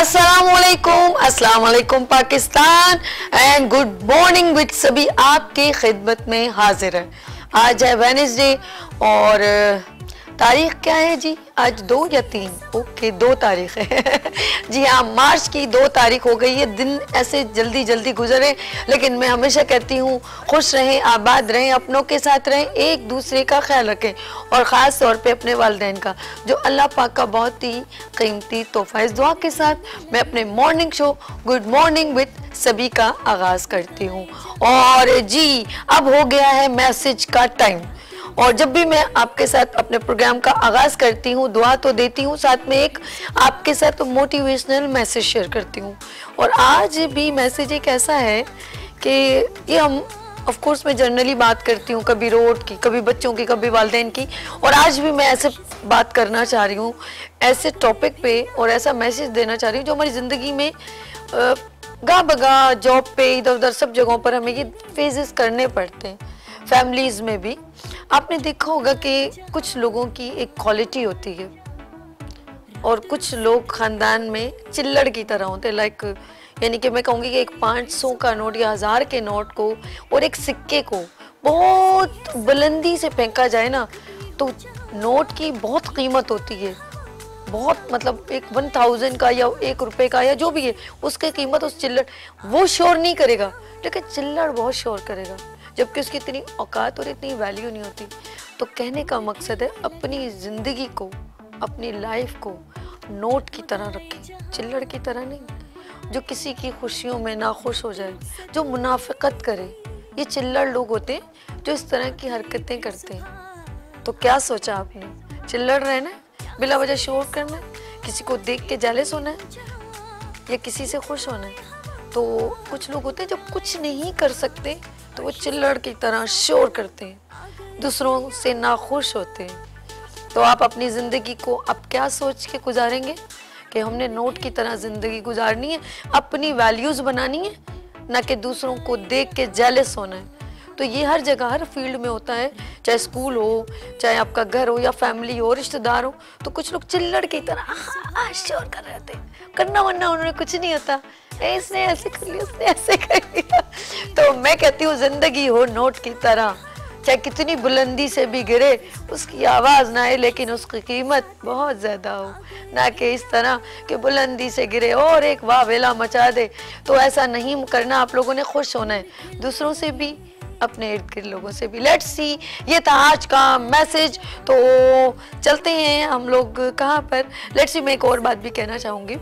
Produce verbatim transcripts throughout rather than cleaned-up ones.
अस्सलामुअलैकुम, अस्सलामुअलैकुम Pakistan and good morning with सभी आपके खिदमत में हाजिर है। आज है वेडनेसडे और तारीख क्या है जी? आज दो या तीन? ओके, दो तारीख है जी हाँ, मार्च की दो तारीख हो गई है। दिन ऐसे जल्दी जल्दी गुजरे, लेकिन मैं हमेशा कहती हूँ खुश रहें, आबाद रहें, अपनों के साथ रहें, एक दूसरे का ख्याल रखें और ख़ास तौर पे अपने वालिदैन का, जो अल्लाह पाक का बहुत ही कीमती तोहफा। इस दुआ के साथ मैं अपने morning show good morning with सभी का आगाज़ करती हूँ। और जी अब हो गया है मैसेज का टाइम, और जब भी मैं आपके साथ अपने प्रोग्राम का आगाज़ करती हूँ दुआ तो देती हूँ, साथ में एक आपके साथ मोटिवेशनल मैसेज शेयर करती हूँ। और आज भी मैसेज एक ऐसा है कि ये हम ऑफ कोर्स मैं जनरली बात करती हूँ, कभी रोड की, कभी बच्चों की, कभी वालिदैन की, और आज भी मैं ऐसे बात करना चाह रही हूँ ऐसे टॉपिक पे, और ऐसा मैसेज देना चाह रही हूँ जो हमारी ज़िंदगी में गा बगा जॉब पे इधर उधर सब जगहों पर हमें ये फेजेस करने पड़ते हैं। फैमिलीज़ में भी आपने देखा होगा कि कुछ लोगों की एक क्वालिटी होती है और कुछ लोग ख़ानदान में चिल्लड़ की तरह होते हैं। लाइक यानी कि मैं कहूँगी कि एक पाँच सौ का नोट या हज़ार के नोट को और एक सिक्के को बहुत बुलंदी से फेंका जाए ना, तो नोट की बहुत कीमत होती है, बहुत मतलब एक वन थाउजेंड का या एक रुपए का या जो भी है, उसकी कीमत उस चिल्लड़ वो शोर नहीं करेगा, लेकिन चिल्लड़ बहुत शोर करेगा, जबकि उसकी इतनी औकात और इतनी वैल्यू नहीं होती। तो कहने का मकसद है अपनी ज़िंदगी को, अपनी लाइफ को नोट की तरह रखें, चिल्लड़ की तरह नहीं। जो किसी की खुशियों में नाखुश हो जाए, जो मुनाफिकत करे, ये चिल्लड़ लोग होते हैं जो इस तरह की हरकतें करते हैं। तो क्या सोचा आपने? चिल्लड़ रहना है, बिला वजह शोर करना है, किसी को देख के जेलस होना है या किसी से खुश होना है? तो कुछ लोग होते हैं जो कुछ नहीं कर सकते तो वो चिल्लड़ की तरह शोर करते हैं, दूसरों से नाखुश होते हैं। तो आप अपनी ज़िंदगी को अब क्या सोच के गुजारेंगे कि हमने नोट की तरह ज़िंदगी गुजारनी है, अपनी वैल्यूज़ बनानी है, ना कि दूसरों को देख के जेलस होना है। तो ये हर जगह हर फील्ड में होता है, चाहे स्कूल हो, चाहे आपका घर हो या फैमिली हो, रिश्तेदार हो। तो कुछ लोग चिल्लड़ की तरह शोर कर रहे थे, करना वरना उन्होंने कुछ नहीं होता, इसने ऐसे कर लिया, उसने ऐसे कर लिया। तो मैं कहती हूँ ज़िंदगी हो नोट की तरह, चाहे कितनी बुलंदी से भी गिरे उसकी आवाज़ ना आए, लेकिन उसकी कीमत बहुत ज़्यादा हो, ना कि इस तरह कि बुलंदी से गिरे और एक वावेला मचा दे। तो ऐसा नहीं करना, आप लोगों ने खुश होना है, दूसरों से भी, अपने इर्द गिर्द लोगों से भी। लेट्स सी, ये था आज का मैसेज। तो चलते हैं हम लोग कहाँ पर। लेट्स सी, मैं एक और बात भी कहना चाहूँगी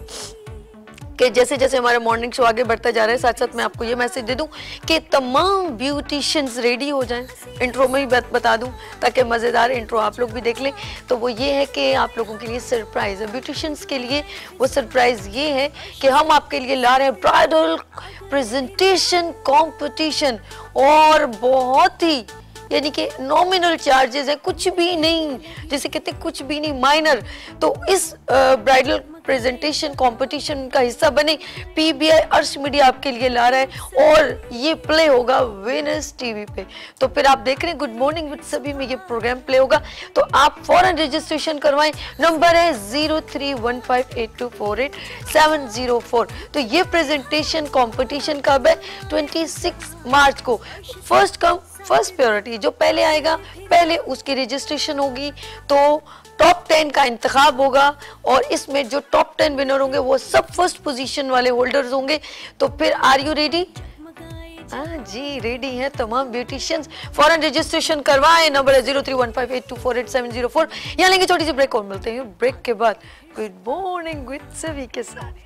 कि जैसे जैसे हमारा मॉर्निंग शो आगे बढ़ता जा रहा है, साथ साथ मैं आपको ये मैसेज दे दूं कि तमाम ब्यूटिशियंस रेडी हो जाएं। इंट्रो में भी बात बता दूं ताकि मज़ेदार इंट्रो आप लोग भी देख लें। तो वो ये है कि आप लोगों के लिए सरप्राइज़ है, ब्यूटिशियंस के लिए वो सरप्राइज़ ये है कि हम आपके लिए ला रहे हैं ब्राइडल प्रेजेंटेशन कॉम्पिटिशन, और बहुत ही यानी कि नॉमिनल चार्जेस है, कुछ भी नहीं, जैसे कहते कुछ भी नहीं, माइनर। तो इस ब्राइडल प्रेजेंटेशन कंपटीशन का हिस्सा बने, पीबीआई अर्श मीडिया आपके लिए ला रहा है और ये प्ले होगा वेनस टीवी पे। तो फिर आप देख रहे हैं गुड मॉर्निंग विद सभी में ये प्रोग्राम प्ले होगा, तो आप फौरन रजिस्ट्रेशन करवाएं। नंबर है zero three one five eight two four eight seven zero four. तो ये प्रेजेंटेशन कंपटीशन कब है? ट्वेंटी सिक्स मार्च को। फर्स्ट कम फर्स्ट प्रायोरिटी, जो पहले आएगा पहले उसकी रजिस्ट्रेशन होगी। तो टॉप टेन का इंतखाब होगा और इसमें जो टॉप टेन विनर होंगे वो सब फर्स्ट पोजीशन वाले होल्डर्स होंगे। तो फिर आर यू रेडी? हाँ जी, रेडी हैं तमाम ब्यूटिशियंस। फौरन रजिस्ट्रेशन करवाएं। नंबर है zero three one five eight two four eight seven zero four. यहाँ लेंगे छोटी सी ब्रेक और मिलते हैं ब्रेक के बाद गुड मॉर्निंग विद सभी के साथ।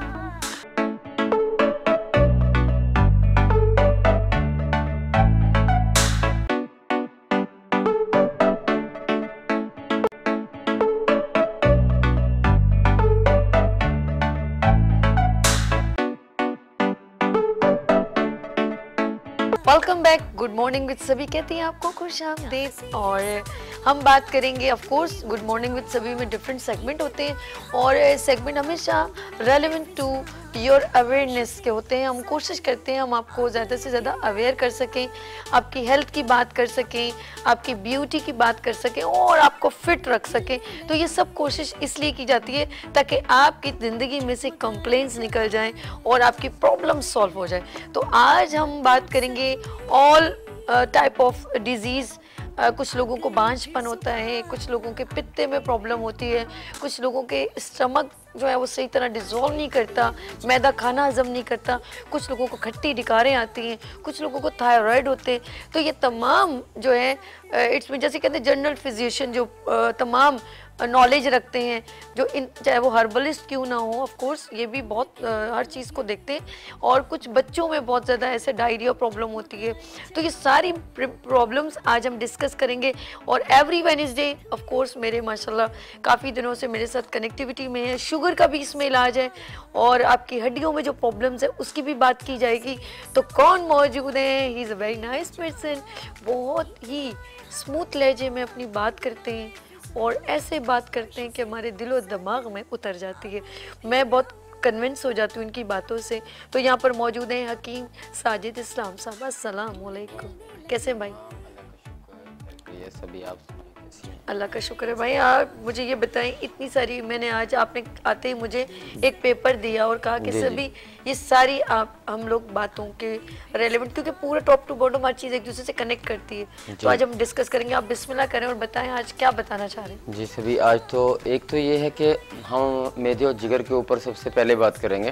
Welcome back, good morning with सभी कहती हैं आपको खुश आमदीद। और हम बात करेंगे of course good morning with सभी में डिफरेंट सेगमेंट होते हैं और सेगमेंट हमेशा रेलेवेंट टू योर अवेयरनेस के होते हैं। हम कोशिश करते हैं हम आपको ज़्यादा से ज़्यादा अवेयर कर सकें, आपकी हेल्थ की बात कर सकें, आपकी ब्यूटी की बात कर सकें और आपको फिट रख सकें। तो ये सब कोशिश इसलिए की जाती है ताकि आपकी ज़िंदगी में से कंप्लेंट्स निकल जाएं और आपकी प्रॉब्लम सॉल्व हो जाए। तो आज हम बात करेंगे all type of disease. Uh, कुछ लोगों को बांझपन होता है, कुछ लोगों के पित्ते में प्रॉब्लम होती है, कुछ लोगों के स्टमक जो है वो सही तरह डिज़ोल्व नहीं करता, मैदा खाना हजम नहीं करता, कुछ लोगों को खट्टी डिकारें आती हैं, कुछ लोगों को थायराइड होते हैं। तो ये तमाम जो है इट्स में जैसे कहते हैं जनरल फिजिशियन जो uh, तमाम नॉलेज रखते हैं, जो इन चाहे वो हर्बलिस्ट क्यों ना हो, ऑफ कोर्स ये भी बहुत आ, हर चीज़ को देखते हैं। और कुछ बच्चों में बहुत ज़्यादा ऐसे डायरिया प्रॉब्लम होती है। तो ये सारी प्रॉब्लम्स आज हम डिस्कस करेंगे। और एवरी वेडनेसडे ऑफ कोर्स मेरे माशाल्लाह काफ़ी दिनों से मेरे साथ कनेक्टिविटी में है, शुगर का भी इसमें इलाज है और आपकी हड्डियों में जो प्रॉब्लम्स है उसकी भी बात की जाएगी। तो कौन मौजूद है? He is a very nice person, बहुत ही स्मूथ लहजे में अपनी बात करते हैं और ऐसे बात करते हैं कि हमारे दिलो दिमाग में उतर जाती है। मैं बहुत कन्विंस हो जाती हूँ इनकी बातों से। तो यहाँ पर मौजूद हैं हकीम साजिद इस्लाम साहब। अस्सलाम वालेकुम, कैसे भाई? ये सभी आप अल्लाह का शुक्र है भाई। आप मुझे ये बताएं, इतनी सारी मैंने आज आपने आते ही मुझे एक पेपर दिया और कहा कि सभी ये सारी आप हम लोग बातों के रेलेवेंट, क्योंकि पूरा टॉप टू बॉटम हर चीज़ एक दूसरे से कनेक्ट करती है। तो आज हम डिस्कस करेंगे। आप बिस्मिल्लाह करें और बताएं आज क्या बताना चाह रहे हैं। जी सभी, आज तो एक तो ये है कि हम मैदे और जिगर के ऊपर सबसे पहले बात करेंगे,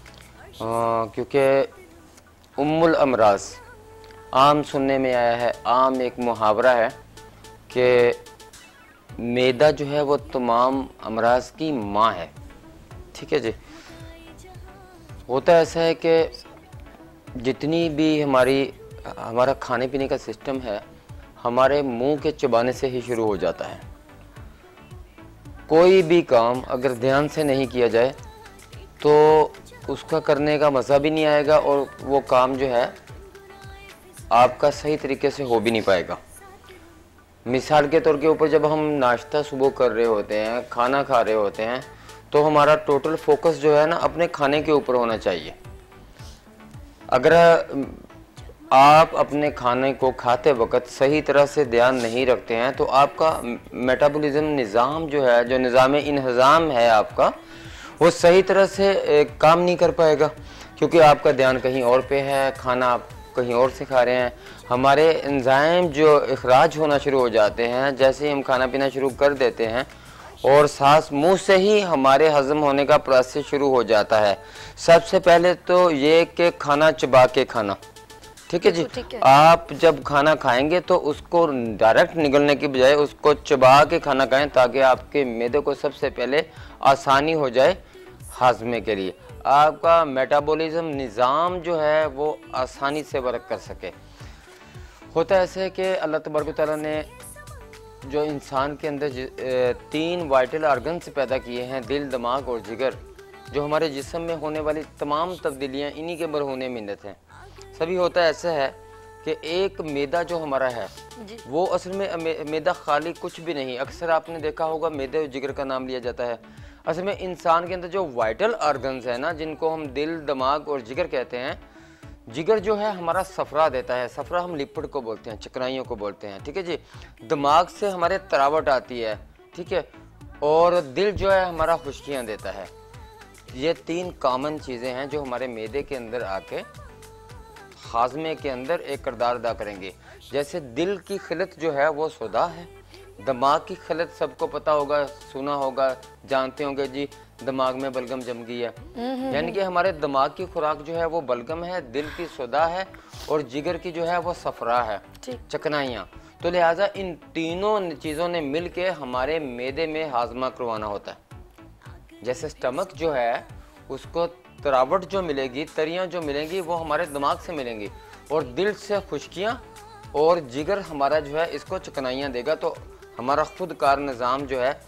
क्योंकि उम्मुल अमराज आम सुनने में आया है, आम एक मुहावरा है कि मैदा जो है वो तमाम अमराज की माँ है। ठीक है जी। होता ऐसा है कि जितनी भी हमारी हमारा खाने पीने का सिस्टम है हमारे मुंह के चबाने से ही शुरू हो जाता है। कोई भी काम अगर ध्यान से नहीं किया जाए तो उसका करने का मज़ा भी नहीं आएगा और वो काम जो है आपका सही तरीके से हो भी नहीं पाएगा। मिसाल के तौर के ऊपर जब हम नाश्ता सुबह कर रहे होते हैं, खाना खा रहे होते हैं, तो हमारा टोटल फोकस जो है ना अपने खाने के ऊपर होना चाहिए। अगर आप अपने खाने को खाते वक्त सही तरह से ध्यान नहीं रखते हैं तो आपका मेटाबॉलिज्म निज़ाम जो है, जो निज़ाम इंतज़ाम है आपका, वो सही तरह से काम नहीं कर पाएगा, क्योंकि आपका ध्यान कहीं और पे है, खाना आप कहीं और से खा रहे हैं। हमारे एंजाइम जो इखराज होना शुरू हो जाते हैं जैसे ही हम खाना पीना शुरू कर देते हैं और सांस मुंह से ही हमारे हजम होने का प्रोसेस शुरू हो जाता है। सबसे पहले तो ये कि खाना चबा के खाना। ठीक है जी। है। आप जब खाना खाएंगे तो उसको डायरेक्ट निगलने की बजाय उसको चबा के खाना खाएं ताकि आपके मैदे को सबसे पहले आसानी हो जाए हाजमे के लिए, आपका मेटाबॉलिज्म निज़ाम जो है वो आसानी से वर्क कर सके। होता ऐसे है कि अल्लाह तबारक व तआला ने जो इंसान के अंदर तीन वाइटल ऑर्गन्स पैदा किए हैं, दिल, दिमाग और जिगर, जो हमारे जिस्म में होने वाली तमाम तब्दीलियाँ इन्हीं के बरहूने मिन्नत हैं। सभी होता ऐसा है कि एक मैदा जो हमारा है वो असल में मैदा खाली कुछ भी नहीं। अक्सर आपने देखा होगा मैदे और जिगर का नाम लिया जाता है। असल में इंसान के अंदर जो वाइटल ऑर्गन्स है ना, जिनको हम दिल, दिमाग और जिगर कहते हैं, जिगर जो है हमारा सफरा देता है। सफरा हम लिपिड को बोलते हैं, चिकनाइयों को बोलते हैं। ठीक है जी। दिमाग से हमारे तरावट आती है। ठीक है। और दिल जो है हमारा खुश्कियाँ देता है। ये तीन कॉमन चीज़ें हैं जो हमारे मैदे के अंदर आके हाजमे के अंदर एक किरदार अदा करेंगे। जैसे दिल की खिलत जो है वो सौदा है, दिमाग की खिलत सबको पता होगा, सुना होगा, जानते होंगे जी, दिमाग में बलगम जम गई है, यानी कि हमारे दिमाग की खुराक जो है वो बलगम है, दिल की सौदा है और जिगर की जो है वो सफरा है, चकनाइयाँ। तो लिहाजा इन तीनों चीज़ों ने मिल के हमारे मैदे में हाजमा करवाना होता है। जैसे स्टमक जो है उसको तरावट जो मिलेगी, तरियाँ जो मिलेंगी वो हमारे दिमाग से मिलेंगी और दिल से खुश्कियाँ, और जिगर हमारा जो है इसको चिकनाइयाँ देगा। तो हमारा खुद कार निज़ाम जो है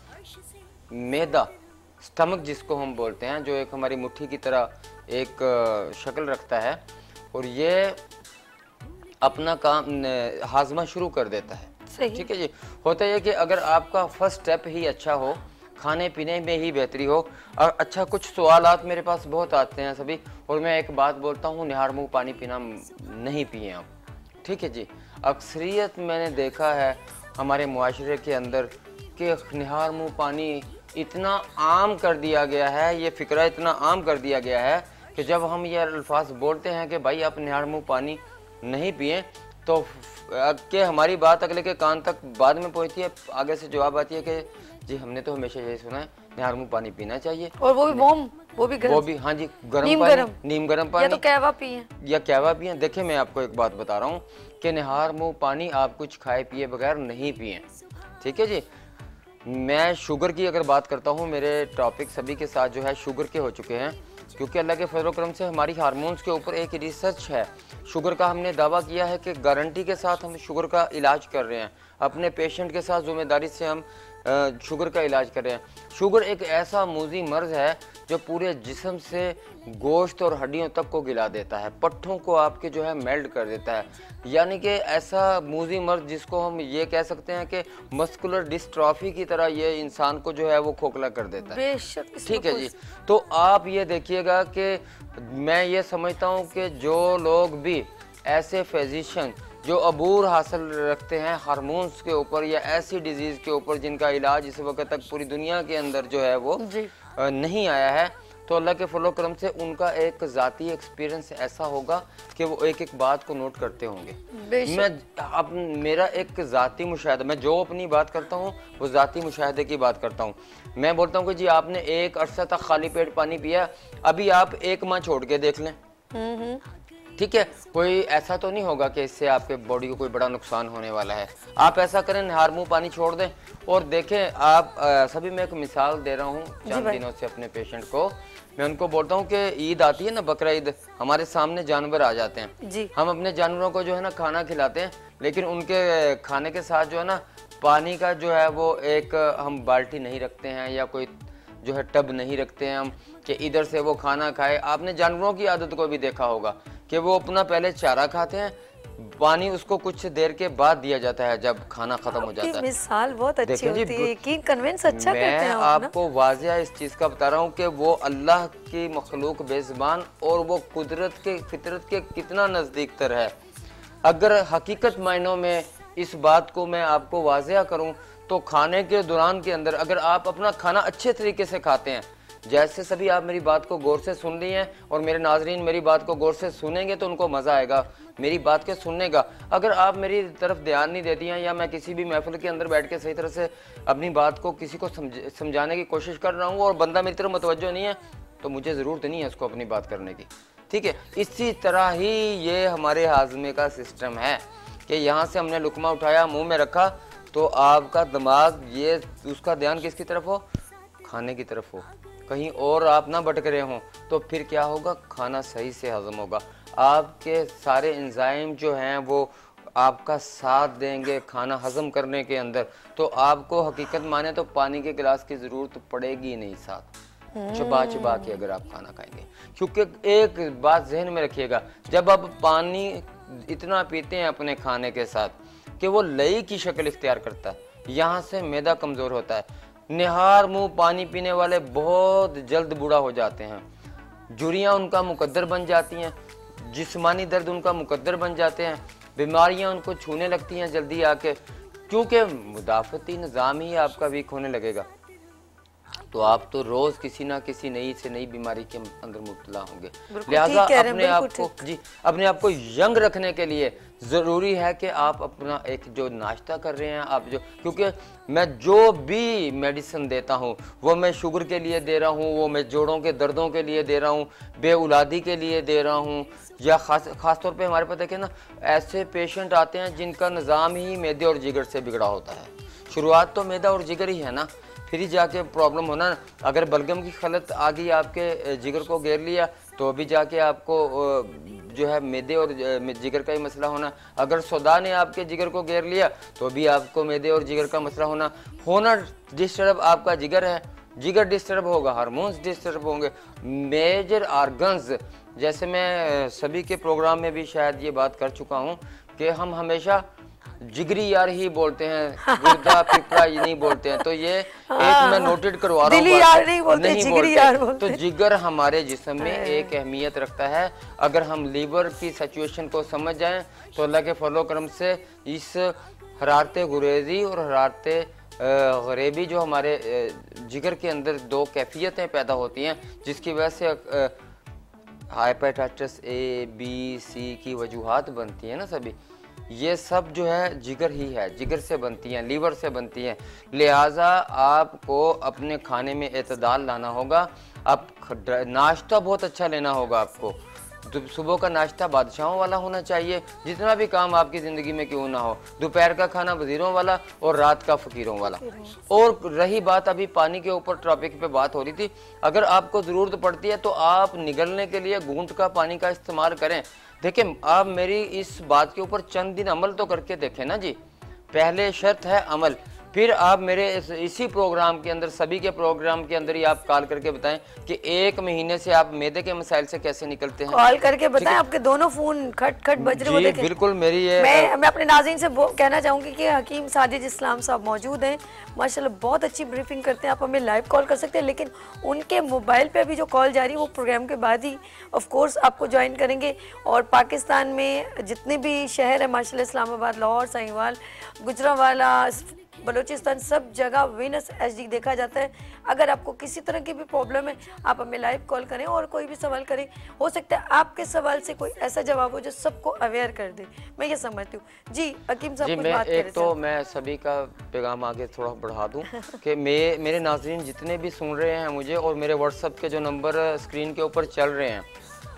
मैदा, स्टमक जिसको हम बोलते हैं, जो एक हमारी मुट्ठी की तरह एक शक्ल रखता है और ये अपना काम हाजमा शुरू कर देता है। ठीक है जी। होता है कि अगर आपका फर्स्ट स्टेप ही अच्छा हो खाने पीने में ही बेहतरी हो। और अच्छा, कुछ सवालात मेरे पास बहुत आते हैं सभी, और मैं एक बात बोलता हूँ, निहार मुँह पानी पीना नहीं पिए आप, ठीक है जी। अक्सरियत मैंने देखा है हमारे मुआशरे के अंदर कि निहार मुँह पानी इतना आम कर दिया गया है, ये फ़िक्रा इतना आम कर दिया गया है कि जब हम ये अल्फाज बोलते हैं कि भाई आप निहार मुँह पानी नहीं पिए, तो कि हमारी बात अगले के कान तक बाद में पहुंचती है, आगे से जवाब आती है कि जी हमने तो हमेशा यही सुना है निहार मुँह पानी पीना चाहिए, और वो भी वार्म, वो भी गरम, वो भी हाँ जी गर्म नीम पानी, गरम, नीम गर्म पानी, या तो कहवा पिए या कहवा पिए। देखिए मैं आपको एक बात बता रहा हूँ कि निहार मुँह पानी आप कुछ खाए पिए बगैर नहीं पिए, ठीक है जी। मैं शुगर की अगर बात करता हूँ, मेरे टॉपिक सभी के साथ जो है शुगर के हो चुके हैं, क्योंकि अल्लाह के फजल करम से हमारी हार्मोन्स के ऊपर एक रिसर्च है शुगर का। हमने दावा किया है कि गारंटी के साथ हम शुगर का इलाज कर रहे हैं, अपने पेशेंट के साथ जिम्मेदारी से हम शुगर का इलाज कर रहे हैं। शुगर एक ऐसा मूजी मर्ज है जो पूरे जिस्म से गोश्त और हड्डियों तक को गिला देता है, पट्ठों को आपके जो है मेल्ट कर देता है, यानी कि ऐसा मूजी मर्ज जिसको हम ये कह सकते हैं कि मस्कुलर डिस्ट्रॉफी की तरह ये इंसान को जो है वो खोखला कर देता है। बेशक, ठीक है जी। तो आप ये देखिएगा कि मैं ये समझता हूँ कि जो लोग भी ऐसे फिजिशियन जो अबूर हासिल रखते हैं हार्मोन्स के ऊपर या ऐसी डिजीज़ के ऊपर जिनका इलाज इस वक्त तक पूरी दुनिया के अंदर जो है वो नहीं आया है, तो अल्लाह के फलो करम से उनका एक ज़ाती एक्सपीरियंस ऐसा होगा कि वो एक एक बात को नोट करते होंगे। मैं अब मेरा एक ज़ाती मुशाहिदा, मैं जो अपनी बात करता हूँ वो ज़ाती मुशाहिदे की बात करता हूँ। मैं बोलता हूँ कि जी आपने एक अरसा तक खाली पेट पानी पिया, अभी आप एक माह छोड़ के देख लें, ठीक है, कोई ऐसा तो नहीं होगा कि इससे आपके बॉडी को कोई बड़ा नुकसान होने वाला है। आप ऐसा करें, निहार मुँह पानी छोड़ दें और देखें आप आ, सभी मैं एक मिसाल दे रहा हूँ चंद दिनों से अपने पेशेंट को। मैं उनको बोलता हूँ कि ईद आती है ना, बकरा ईद, हमारे सामने जानवर आ जाते हैं जी। हम अपने जानवरों को जो है ना खाना खिलाते हैं, लेकिन उनके खाने के साथ जो है ना पानी का जो है वो एक हम बाल्टी नहीं रखते हैं या कोई जो है टब नहीं रखते हैं हम कि इधर से वो खाना खाए। आपने जानवरों की आदत को भी देखा होगा कि वो अपना पहले चारा खाते हैं, पानी उसको कुछ देर के बाद दिया जाता है जब खाना खत्म हो जाता है। मिसाल बहुत अच्छी होती है, यकीन कन्विंस अच्छा करते हैं मैं आपको वाजिया इस चीज़ का बता रहा हूँ कि वो अल्लाह की मखलूक बेज़बान और वो कुदरत के फितरत के कितना नज़दीक तर है। अगर हकीकत मायनों में इस बात को मैं आपको वाजिया करूँ तो खाने के दौरान के अंदर अगर आप अपना खाना अच्छे तरीके से खाते हैं, जैसे सभी आप मेरी बात को गौर से सुन रही हैं और मेरे नाजरीन मेरी बात को गौर से सुनेंगे तो उनको मज़ा आएगा मेरी बात के सुनने का। अगर आप मेरी तरफ ध्यान नहीं देती हैं या मैं किसी भी महफिल के अंदर बैठ के सही तरह से अपनी बात को किसी को समझ समझाने की कोशिश कर रहा हूँ और बंदा मेरी तरफ मुतवज्जो नहीं है, तो मुझे ज़रूरत नहीं है उसको अपनी बात करने की, ठीक है। इसी तरह ही ये हमारे हाजमे का सिस्टम है कि यहाँ से हमने लुकमा उठाया, मुँह में रखा, तो आपका दिमाग ये उसका ध्यान किसकी तरफ हो, खाने की तरफ हो, कहीं और आप ना भटक रहे हों, तो फिर क्या होगा, खाना सही से हजम होगा। आपके सारे एंजाइम जो हैं वो आपका साथ देंगे खाना हजम करने के अंदर, तो आपको हकीकत माने तो पानी के गिलास की ज़रूरत पड़ेगी नहीं साथ, चबा चबा के अगर आप खाना खाएंगे। क्योंकि एक बात जहन में रखिएगा, जब आप पानी इतना पीते हैं अपने खाने के साथ कि वो लई की शक्ल इख्तियार करता है, यहाँ से मैदा कमज़ोर होता है। निहार मुँह पानी पीने वाले बहुत जल्द बूढ़ा हो जाते हैं, जुरियाँ उनका मुकद्दर बन जाती हैं, जिस्मानी दर्द उनका मुकद्दर बन जाते हैं, बीमारियां उनको छूने लगती हैं जल्दी आके, क्योंकि मुदाफ़ती निज़ाम ही आपका वीक होने लगेगा। तो आप तो रोज़ किसी ना किसी नई से नई बीमारी के अंदर मुब्तला होंगे। लिहाजा अपने आप को जी अपने आप को यंग रखने के लिए ज़रूरी है कि आप अपना एक जो नाश्ता कर रहे हैं आप जो, क्योंकि मैं जो भी मेडिसिन देता हूँ वो मैं शुगर के लिए दे रहा हूँ, वो मैं जोड़ों के दर्दों के लिए दे रहा हूँ, बेऔलादी के लिए दे रहा हूँ, या ख़ास ख़ास तौर पे हमारे पास देखें ना ऐसे पेशेंट आते हैं जिनका निज़ाम ही मैदे और जिगर से बिगड़ा होता है। शुरुआत तो मैदा और जिगर ही है ना, फिर ही जाके प्रॉब्लम होना। अगर बलगम की खलत आ गई आपके जिगर को घेर लिया तो अभी जाके आपको जो है मैदे और जिगर का ही मसला होना। अगर सौदा ने आपके जिगर को घेर लिया तो भी आपको मैदे और जिगर का मसला होना होना डिस्टर्ब आपका जिगर है, जिगर डिस्टर्ब होगा, हार्मोन्स डिस्टर्ब होंगे, मेजर ऑर्गन्स। जैसे मैं सभी के प्रोग्राम में भी शायद ये बात कर चुका हूँ कि हम हमेशा जिगरी यार ही बोलते हैं, गुर्दा पिपड़ा ये नहीं बोलते हैं। तो ये एक मैं नोटेड करवा रहा हूँ, दिली यार नहीं बोलते, नहीं जिगरी यार बोलते। तो जिगर हमारे जिस्म में एक अहमियत रखता है। अगर हम लीवर की सिचुएशन को समझ जाएं तो अल्लाह के फजल करम से इस हरारत गुरेजी और हरारत गरीबी जो हमारे जिगर के अंदर दो कैफियतें पैदा होती हैं, जिसकी वजह से हाइपेटाइटिस ए बी सी की वजूहात बनती हैं ना सभी, ये सब जो है जिगर ही है, जिगर से बनती हैं, लीवर से बनती हैं। लिहाजा आपको अपने खाने में एतदाल लाना होगा। अब नाश्ता बहुत अच्छा लेना होगा आपको। सुबह का नाश्ता बादशाहों वाला होना चाहिए, जितना भी काम आपकी ज़िंदगी में क्यों ना हो। दोपहर का खाना वजीरों वाला और रात का फ़कीरों वाला। और रही बात अभी पानी के ऊपर टॉपिक पे बात हो रही थी, अगर आपको ज़रूरत पड़ती है तो आप निगलने के लिए घूंट का पानी का इस्तेमाल करें। देखिए, आप मेरी इस बात के ऊपर चंद दिन अमल तो करके देखें ना जी। पहले शर्त है अमल, फिर आप मेरे इस, इसी प्रोग्राम के अंदर, सभी के प्रोग्राम के अंदर ही आप कॉल करके बताएं कि एक महीने से आप मैदे के मसाइल से कैसे निकलते हैं। कॉल करके बताएं, आपके दोनों फोन खट खट बज रहे हो, देखें। बिल्कुल मेरी ये मैं मैं अपने नाज़रीन से कहना चाहूँगी कि हकीम साजिद इस्लाम साहब मौजूद हैं, माशाल्लाह बहुत अच्छी ब्रीफिंग करते हैं। आप हमें लाइव कॉल कर सकते हैं, लेकिन उनके मोबाइल पे अभी जो कॉल जारी है वो प्रोग्राम के बाद ही ऑफ कोर्स आपको ज्वाइन करेंगे। और पाकिस्तान में जितने भी शहर है माशाल्लाह, इस्लामाबाद, लाहौर, साहिवाल, गुजरांवाला, बलूचिस्तान, सब जगह वीनस एचडी देखा जाता है। अगर आपको किसी तरह की भी प्रॉब्लम है, आप हमें लाइव कॉल करें और कोई भी सवाल करें। हो सकता है आपके सवाल से कोई ऐसा जवाब हो जो सबको अवेयर कर दे, मैं ये समझती हूँ। जी हकीम साहब, कुछ बात एक तो मैं सभी का पैगाम आगे थोड़ा बढ़ा दूँ कि मैं मेरे नाज़रीन जितने भी सुन रहे हैं मुझे, और मेरे व्हाट्सएप के जो नंबर स्क्रीन के ऊपर चल रहे हैं,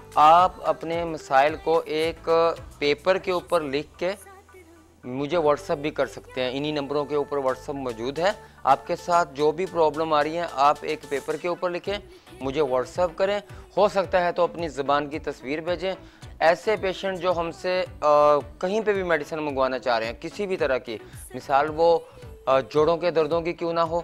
आप अपने मसाइल को एक पेपर के ऊपर लिख के मुझे व्हाट्सअप भी कर सकते हैं। इन्हीं नंबरों के ऊपर व्हाट्सअप मौजूद है। आपके साथ जो भी प्रॉब्लम आ रही है आप एक पेपर के ऊपर लिखें, मुझे व्हाट्सअप करें। हो सकता है तो अपनी ज़बान की तस्वीर भेजें। ऐसे पेशेंट जो हमसे कहीं पे भी मेडिसिन मंगवाना चाह रहे हैं, किसी भी तरह की, मिसाल वो आ, जोड़ों के दर्दों की क्यों ना हो,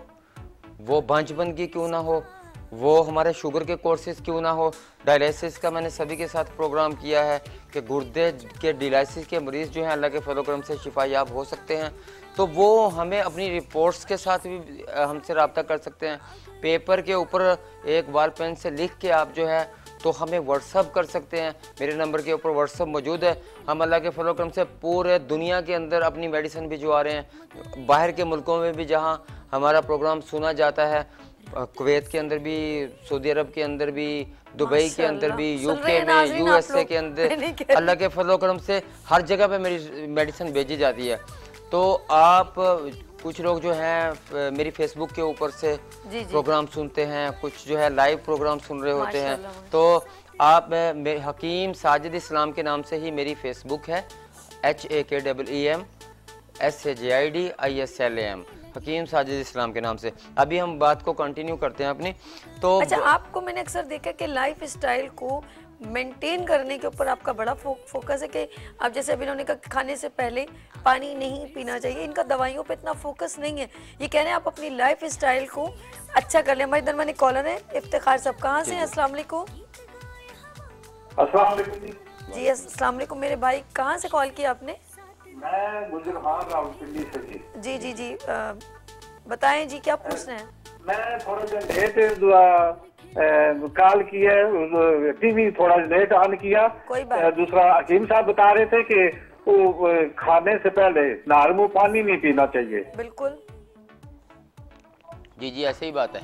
वो बांझपन की क्यों ना हो, वो हमारे शुगर के कोर्सेज क्यों ना हो, डायलिसिस का मैंने सभी के साथ प्रोग्राम किया है कि गुर्दे के डायलिसिस के मरीज़ जो हैं अल्लाह के फजल करम से शिफा याब हो सकते हैं। तो वो हमें अपनी रिपोर्ट्स के साथ भी हमसे रब्ता कर सकते हैं। पेपर के ऊपर एक बाल पेन से लिख के आप जो है तो हमें व्हाट्सअप कर सकते हैं। मेरे नंबर के ऊपर व्हाट्सअप मौजूद है। हम अल्लाह के फजल करम से पूरे दुनिया के अंदर अपनी मेडिसिन भिजवा रहे हैं। बाहर के मुल्कों में भी जहाँ हमारा प्रोग्राम सुना जाता है, कुवैत के अंदर भी, सऊदी अरब के अंदर भी, दुबई के अंदर भी, यूके में, यूएसए के अंदर, अल्लाह के फजल करम से हर जगह पे मेरी मेडिसिन भेजी जाती है। तो आप कुछ लोग जो हैं मेरी फेसबुक के ऊपर से जी जी। प्रोग्राम सुनते हैं, कुछ जो है लाइव प्रोग्राम सुन रहे होते हैं। तो आप हकीम साजिद इस्लाम के नाम से ही मेरी फेसबुक है, H A K double E M S A J I D I S L A M, Hakeem Sajid Islam के नाम से। अभी हम बात को कंटिन्यू करते हैं अपनी। तो अच्छा, आपको मैंने अक्सर देखा कि लाइफ स्टाइल को मेंटेन करने के ऊपर आपका बड़ा फो, फोकस है कि अब जैसे अभी इन्होंने कहा खाने से पहले पानी नहीं पीना चाहिए, इनका दवाइयों पे इतना फोकस नहीं है। ये कह रहे हैं आप अपनी लाइफ स्टाइल को अच्छा कर लें। हमारे दरमियान कॉलर है इफ्तिखार साहब, कहाँ से हैं? अस्सलाम वालेकुम। अस्सलाम वालेकुम जी, अस्सलाम वालेकुम मेरे भाई, कहाँ से कॉल किया आपने? मैं गुजरात रावलपिंडी से जी। जी जी जी आ, बताएं जी, क्या पूछना है? मैं थोड़ा सा लेट कॉल किया, टीवी थोड़ा लेट ऑन किया। कोई बात। दूसरा हकीम साहब बता रहे थे कि वो खाने से पहले नारमू पानी नहीं पीना चाहिए। बिल्कुल जी जी, ऐसे ही बात है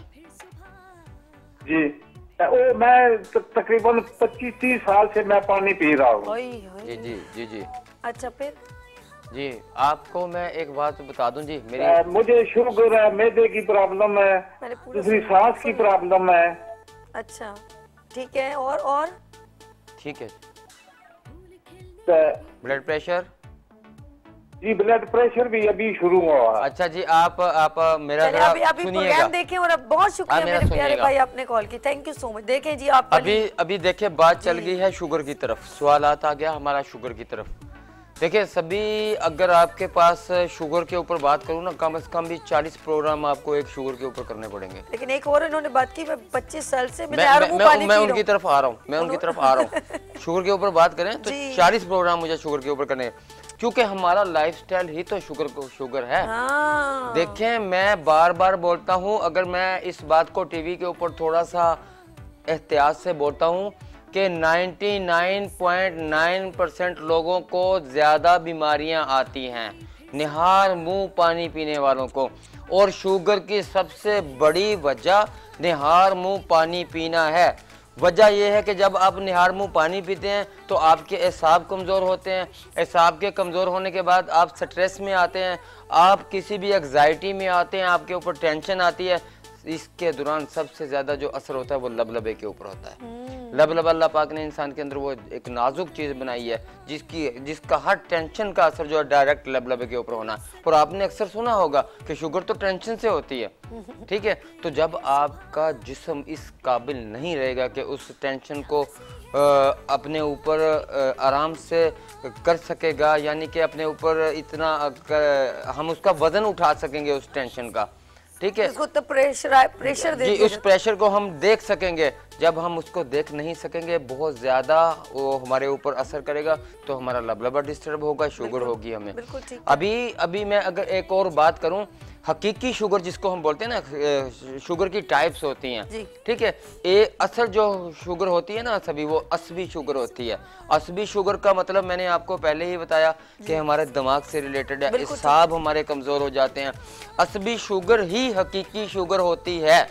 जी। वो मैं तकरीबन पच्चीस तीस साल से मैं पानी पी रहा हूँ। जी जी जी जी। अच्छा, फिर जी आपको मैं एक बात बता दूं जी, मेरी आ, मुझे शुगर है, मैदे की प्रॉब्लम है, दूसरी सांस की प्रॉब्लम है। अच्छा ठीक है, और और ठीक है। Blood pressure? जी ब्लड प्रेशर भी अभी शुरू हुआ। अच्छा जी, आप आप मेरा जरा अभी अभी प्रोग्राम देखें। और अब बहुत शुक्रिया मेरे प्यारे भाई, आपने कॉल की, थैंक यू सो मच। देखें जी, आप अभी अभी देखें बात चल गई है शुगर की तरफ, सवालात आ गया हमारा शुगर की तरफ। देखिए सभी, अगर आपके पास शुगर के ऊपर बात करूँ ना, कम से कम भी चालीस प्रोग्राम आपको एक शुगर के ऊपर करने पड़ेंगे। लेकिन एक और इन्होंने बात की, मैं पच्चीस साल से मैं, मैं, मैं, मैं उनकी तरफ आ रहा हूँ मैं उनकी तरफ आ रहा हूँ शुगर के ऊपर बात करें तो चालीस प्रोग्राम मुझे शुगर के ऊपर करने, क्योंकि हमारा लाइफस्टाइल ही तो शुगर को शुगर है। हाँ। देखें, मैं बार बार बोलता हूँ, अगर मैं इस बात को टीवी के ऊपर थोड़ा सा एहतियात से बोलता हूँ कि निन्यानवे पॉइंट नौ परसेंट लोगों को ज़्यादा बीमारियां आती हैं, निहार मुंह पानी पीने वालों को। और शुगर की सबसे बड़ी वजह निहार मुंह पानी पीना है। वजह यह है कि जब आप निहार मुंह पानी पीते हैं तो आपके एसाब कमज़ोर होते हैं। एसाब के कमज़ोर होने के बाद आप स्ट्रेस में आते हैं, आप किसी भी एग्जाइटी में आते हैं, आपके ऊपर टेंशन आती है। इसके दौरान सबसे ज़्यादा जो असर होता है वो लबलबे के ऊपर होता है। लबलब अल्लाह पाक ने इंसान के अंदर वो एक नाजुक चीज़ बनाई है जिसकी जिसका हर टेंशन का असर जो है डायरेक्ट लबलबे के ऊपर होना है। और आपने अक्सर सुना होगा कि शुगर तो टेंशन से होती है, ठीक है। तो जब आपका जिस्म इस काबिल नहीं रहेगा कि उस टेंशन को आ, अपने ऊपर आराम से कर सकेगा, यानी कि अपने ऊपर इतना कर, हम उसका वज़न उठा सकेंगे उस टेंशन का, ठीक है। इसको तो प्रेशर प्रेशर दे जी, उस प्रेशर को हम देख सकेंगे। जब हम उसको देख नहीं सकेंगे, बहुत ज़्यादा वो हमारे ऊपर असर करेगा, तो हमारा लबलबा डिस्टर्ब होगा, शुगर होगी हमें। अभी अभी मैं अगर एक और बात करूं, हकीकी शुगर जिसको हम बोलते हैं ना, शुगर की टाइप्स होती हैं, ठीक है। ए असल जो शुगर होती है ना सभी, वो असबी शुगर होती है। असबी शुगर का मतलब मैंने आपको पहले ही बताया कि हमारे दिमाग से रिलेटेड है, एसाब हमारे कमज़ोर हो जाते हैं। असबी शुगर ही हकीकी शुगर होती है।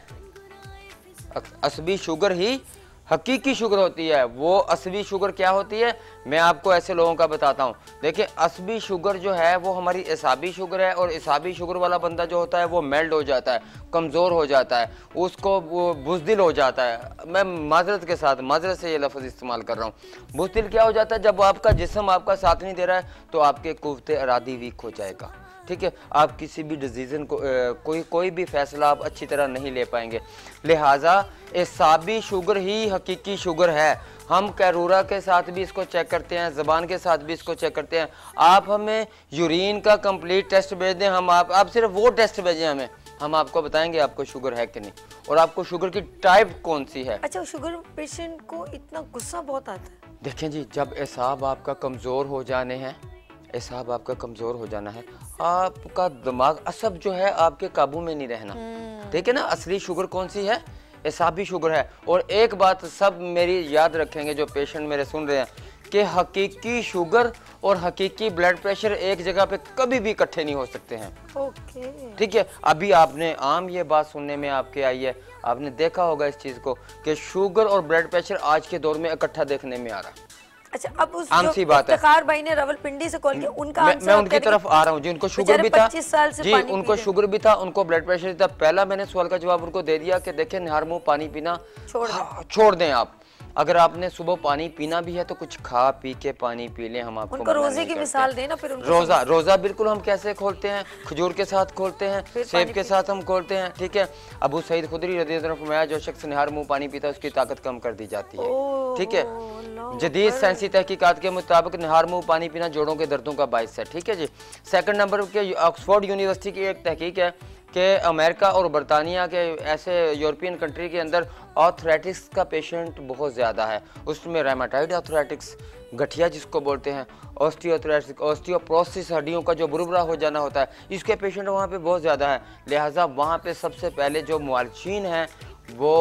असबी शुगर ही हकीकी शुगर होती है। वो असबी शुगर क्या होती है, मैं आपको ऐसे लोगों का बताता हूँ। देखिए, असबी शुगर जो है वो हमारी एसाबी शुगर है, और एसाबी शुगर वाला बंदा जो होता है वो मेल्ट हो जाता है, कमज़ोर हो जाता है, उसको वो बुज़दिल हो जाता है। मैं माजरत के साथ माजरत से ये लफ्ज़ इस्तेमाल कर रहा हूँ। बुज़दिल क्या हो जाता है, जब आपका जिस्म आपका साथ नहीं दे रहा है तो आपके कुव्वते इरादी वीक हो जाएगा, ठीक है। आप किसी भी डिसीजन को ए, कोई कोई भी फैसला आप अच्छी तरह नहीं ले पाएंगे। लिहाजा एसाबी शुगर ही हकीकी शुगर है। हम कैरूरा के साथ भी इसको चेक करते हैं, ज़बान के साथ भी इसको चेक करते हैं। आप हमें यूरिन का कंप्लीट टेस्ट भेज दें, हम आप आप सिर्फ वो टेस्ट भेजें हमें, हम आपको बताएंगे आपको शुगर है कि नहीं, और आपको शुगर की टाइप कौन सी है। अच्छा, शुगर पेशेंट को इतना गुस्सा बहुत आता है। देखें जी, जब एसाब आपका कमज़ोर हो जाने हैं, एसाब आपका कमज़ोर हो जाना है, आपका दिमाग असब जो है आपके काबू में नहीं रहना, ठीक है ना। असली शुगर कौन सी है, एसाबी शुगर है। और एक बात सब मेरी याद रखेंगे जो पेशेंट मेरे सुन रहे हैं, कि हकीकी शुगर और हकीकी ब्लड प्रेशर एक जगह पे कभी भी इकट्ठे नहीं हो सकते हैं, ओके, ठीक है। अभी आपने आम ये बात सुनने में आपके आई है, आपने देखा होगा इस चीज़ को कि शुगर और ब्लड प्रेशर आज के दौर में इकट्ठा देखने में आ रहा है। अच्छा, अब उस आम सी बात है। इफ्तिखार भाई ने रावलपिंडी से कॉल किया, उनका मैं, मैं उनकी तरफ आ रहा हूँ जी। उनको शुगर भी था पच्चीस साल से जी, उनको शुगर भी था, उनको ब्लड प्रेशर था। पहला मैंने सवाल का जवाब उनको दे दिया कि देखें, निहार मुंह पानी पीना छोड़ दें, हाँ, छोड़ दें आप। अगर आपने सुबह पानी पीना भी है तो कुछ खा पी के पानी पी लें, हम आपको उनको रोजे की मिसाल देना। फिर रोजा रोजा बिल्कुल हम कैसे खोलते हैं, खजूर के साथ खोलते हैं, सेब के साथ हम खोलते हैं, ठीक है। अबू सईद खुदरी रज़ियल्लाहु अन्हु फरमाया, जो शख्स निहार मुंह पानी पीता है उसकी ताकत कम कर दी जाती है, ठीक है। जदीद साइंसी तहकीकात के मुताबिक निहार मुंह पानी पीना जोड़ों के दर्दों का बाइस है, ठीक है जी। सेकंड नंबर के ऑक्सफोर्ड यूनिवर्सिटी की एक तहकीक है कि अमेरिका और बरतानिया के ऐसे यूरोपियन कंट्री के अंदर आर्थराइटिस का पेशेंट बहुत ज़्यादा है। उसमें रेमाटाइड आर्थराइटिस, गठिया जिसको बोलते हैं, ऑस्टियोआर्थराइटिस, ऑस्टियोपोरोसिस, हड्डियों का जो बुरबुरा हो जाना होता है, इसके पेशेंट वहाँ पे बहुत ज़्यादा है। लिहाजा वहाँ पे सबसे पहले जो मुआलजीन हैं वो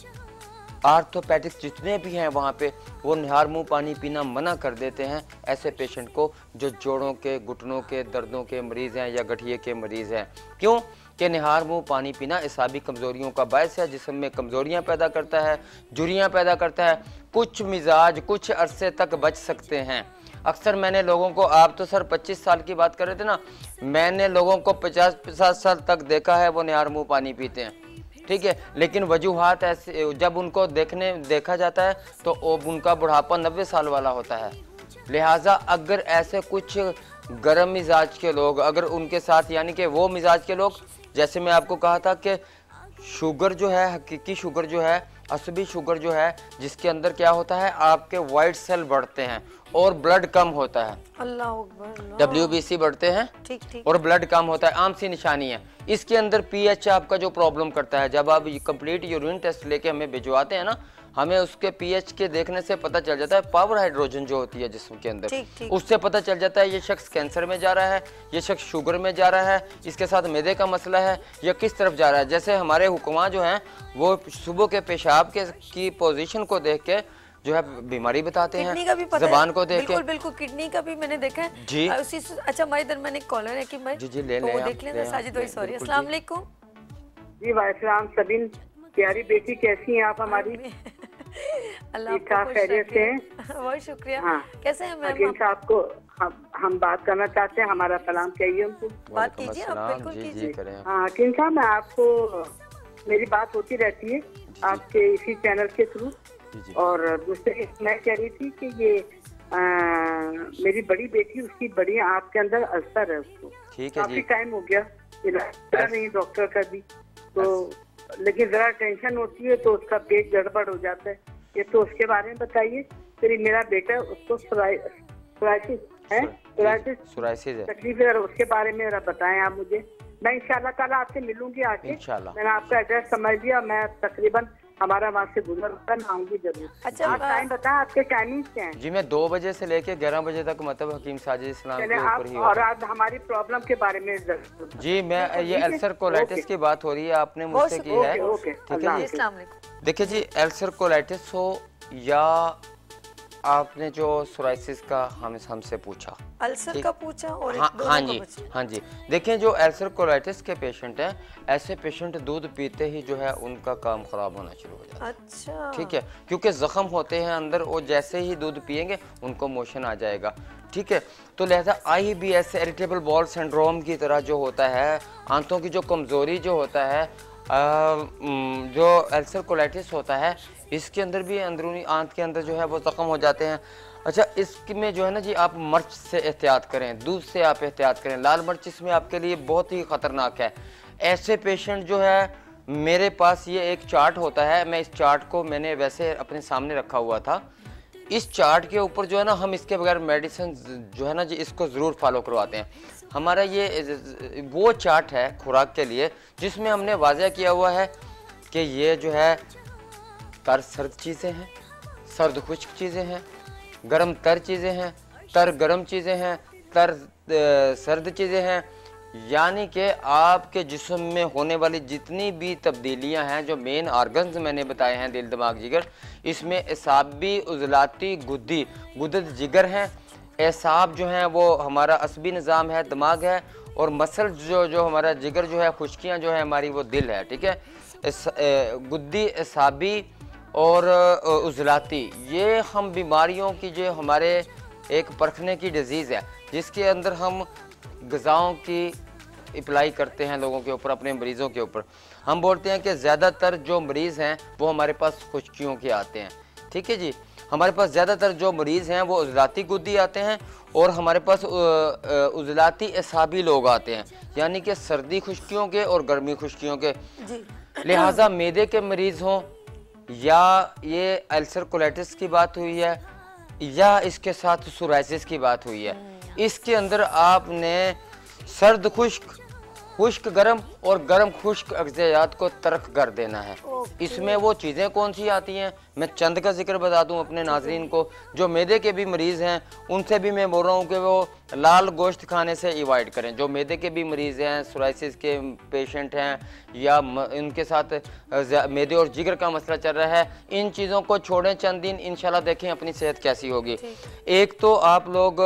आर्थोपैडिक्स जितने भी हैं वहाँ पे वो निहार मुंह पानी पीना मना कर देते हैं ऐसे पेशेंट को जो जोड़ों के, घुटनों के दर्दों के मरीज़ हैं या गठिए के मरीज़ हैं। क्यों कि निहार मुंह पानी पीना एसाबी कमज़ोरियों का बायस है, जिस्म में कमज़ोरियाँ पैदा करता है, झुर्रियाँ पैदा करता है। कुछ मिजाज कुछ अरसे तक बच सकते हैं। अक्सर मैंने लोगों को, आप तो सर पच्चीस साल की बात कर रहे थे ना, मैंने लोगों को पचास पचास साल तक देखा है वो निहार मुंह पानी पीते हैं, ठीक है। लेकिन वजूहात ऐसे, जब उनको देखने देखा जाता है तो उनका बुढ़ापा नब्बे साल वाला होता है। लिहाजा अगर ऐसे कुछ गर्म मिजाज के लोग, अगर उनके साथ, यानी कि वो मिजाज के लोग, जैसे मैं आपको कहा था कि शुगर जो है, हकीकी शुगर जो है, असबी शुगर जो है, जिसके अंदर क्या होता है, आपके वाइट सेल बढ़ते हैं और ब्लड कम होता है, अल्लाह अकबर, डब्ल्यू बी सी बढ़ते हैं, ठीक ठीक, और ब्लड कम होता है, आम सी निशानी है। इसके अंदर पीएच आपका जो प्रॉब्लम करता है, जब आप कंप्लीट यूरिन टेस्ट लेके हमें भिजवाते हैं ना, हमें उसके पीएच के देखने से पता चल जाता है, पावर हाइड्रोजन जो होती है जिस्म के अंदर, ठीक, ठीक। उससे पता चल जाता है ये शख्स कैंसर में जा रहा है, ये शख्स शुगर में जा रहा है, इसके साथ मैदे का मसला है, या किस तरफ जा रहा है। जैसे हमारे हुक्मा जो हैं वो सुबह के पेशाब के की पोजीशन को देख के जो है बीमारी बताते हैं, किडनी का भी पता जबान है, को देख के। बिल्कुल बिल्कुल, किडनी का भी मैंने देखा है जी। आ, उसी से, अच्छा हमारे इधर मैंने कॉलर है कि मैं जी जी ले तो लें वो आप, देख लेना ले साजिद आप, भाई, सॉरी। बिल्कुल अस्सलाम जी। वालेकुम जी वालेकुम सबीन, प्यारी बेटी कैसी हैं आप हमारी? अल्लाह ठीक ठाक खैरियत से हैं? बहुत शुक्रिया। हाँ। कैसे हैं मैम हकीम आप? साहब को हम हम बात करना चाहते हैं, हमारा सलाम चाहिए उनको। बात वालेकुम कीजिए आप, अस्सलाम, बिल्कुल जी जी कीजिए। करें आप। हाँ हकीम साहब, मैं आपको, मेरी बात होती रहती है आपके इसी चैनल के थ्रू। जी जी और दूसरे मैं कह रही थी कि ये आ, मेरी बड़ी बेटी, उसकी बड़ी आँख के अंदर अल्सर है, उसको ठीक है काफी जी। टाइम हो गया, इलाज करा नहीं डॉक्टर का भी, तो लेकिन जरा टेंशन होती है तो उसका पेट गड़बड़ हो जाता है। ये तो उसके बारे में बताइए। फिर मेरा बेटा, उसको सोराइसिस है, सोराइसिस सोराइसिस है। तकलीफ है, उसके बारे में जरा बताएं आप मुझे। मैं इंशाल्लाह ताला आपसे मिलूंगी आके। इंशाल्लाह। मैंने आपका एड्रेस समझ लिया, मैं तकरीबन हमारा वहाँ से गुजर होता, मैं आऊंगी जरूर। अच्छा, आप टाइम बताएं, आपके टाइमिंग क्या है? जी मैं दो बजे से लेके ग्यारह बजे तक मतलब हकीम साजिद इस्लाम चले के आप, ऊपर ही और होगा। आज हमारी प्रॉब्लम के बारे में जरूर। जी मैं बिल्कुल, ये ठीक है। Ulcer colitis okay. की बात हो रही है, आपने बहुत मुझसे की शुक्रिया। है, ओके, ओके, ठीक है अल्लाह जी। अस्सलाम वालेकुम। देखिए जी, अल्सर कोलाइटिस हो या आपने जो सोराइसिस का हम हमसे पूछा, अल्सर ठीक। का पूछा और हाँ दोनों हाँ का जी पूछा। हाँ जी। देखें जो अल्सर कोलाइटिस के पेशेंट हैं, ऐसे पेशेंट दूध पीते ही जो है उनका काम खराब होना शुरू हो जाता है। अच्छा, ठीक है, क्योंकि जख्म होते हैं अंदर, और जैसे ही दूध पिएंगे उनको मोशन आ जाएगा। ठीक है, तो लिहाजा I B S irritable bowel syndrome की तरह जो होता है, आंतों की जो कमज़ोरी जो होता है, आ, जो अल्सर कोलाइटिस होता है, इसके अंदर भी अंदरूनी आंत के अंदर जो है वो जख्म हो जाते हैं। अच्छा, इसमें जो है ना जी, आप मिर्च से एहतियात करें, दूध से आप एहतियात करें। लाल मिर्च इसमें आपके लिए बहुत ही ख़तरनाक है। ऐसे पेशेंट जो है, मेरे पास ये एक चार्ट होता है, मैं इस चार्ट को मैंने वैसे अपने सामने रखा हुआ था। इस चार्ट के ऊपर जो है ना, हम इसके बगैर मेडिसिन जो है ना जी, इसको ज़रूर फॉलो करवाते हैं। हमारा ये वो चार्ट है खुराक के लिए, जिसमें हमने वाज़ह किया हुआ है कि ये जो है तर सर्द चीज़ें हैं, सर्द खुश्क चीज़ें हैं, गर्म तर चीज़ें हैं, तर गर्म चीज़ें हैं, तर सर्द चीज़ें हैं। यानी कि आपके जिस्म में होने वाली जितनी भी तब्दीलियां हैं, जो मेन ऑर्गन्स मैंने बताए हैं, दिल दिमाग जिगर, इसमें एसाबी, उजलाती, गुद्दी, गुदद जिगर हैं। एसाब जो हैं वो हमारा असबी निज़ाम है, दिमाग है, और मसल जो जो हमारा जिगर जो है, खुश्कियाँ जो है हमारी, वो दिल है। ठीक है, इस गुद्दी, एसाबी और उजलाती, ये हम बीमारियों की जो हमारे एक परखने की डिजीज़ है, जिसके अंदर हम ग़िज़ाओं की अप्लाई करते हैं लोगों के ऊपर, अपने मरीज़ों के ऊपर। हम बोलते हैं कि ज़्यादातर जो मरीज़ हैं वो हमारे पास खुश्कियों के आते हैं। ठीक है जी, हमारे पास ज़्यादातर जो मरीज़ हैं वो उजलाती गुद्दी आते हैं, और हमारे पास उजलाती एसाबी लोग आते हैं, यानी कि सर्दी खुश्कियों के और गर्मी खुश्कियों के। जी। लिहाजा मैदे के मरीज़ हों, या ये अल्सर कोलाइटिस की बात हुई है, या इसके साथ सोराइसिस की बात हुई है, इसके अंदर आपने सर्द खुश्क, खुश्क गर्म और गर्म खुश्क अग़ज़ियात को तर्क कर देना है। इसमें वो चीज़ें कौन सी आती हैं, मैं चंद का जिक्र बता दूं अपने नाज़रीन को। जो मैदे के भी मरीज़ हैं, उनसे भी मैं बोल रहा हूँ कि वो लाल गोश्त खाने से अवॉइड करें। जो मैदे के भी मरीज़ हैं, सोराइसिस के पेशेंट हैं, या इनके साथ मैदे और जिगर का मसला चल रहा है, इन चीज़ों को छोड़ें चंद दिन, इंशाल्लाह देखें अपनी सेहत कैसी होगी। एक तो आप लोग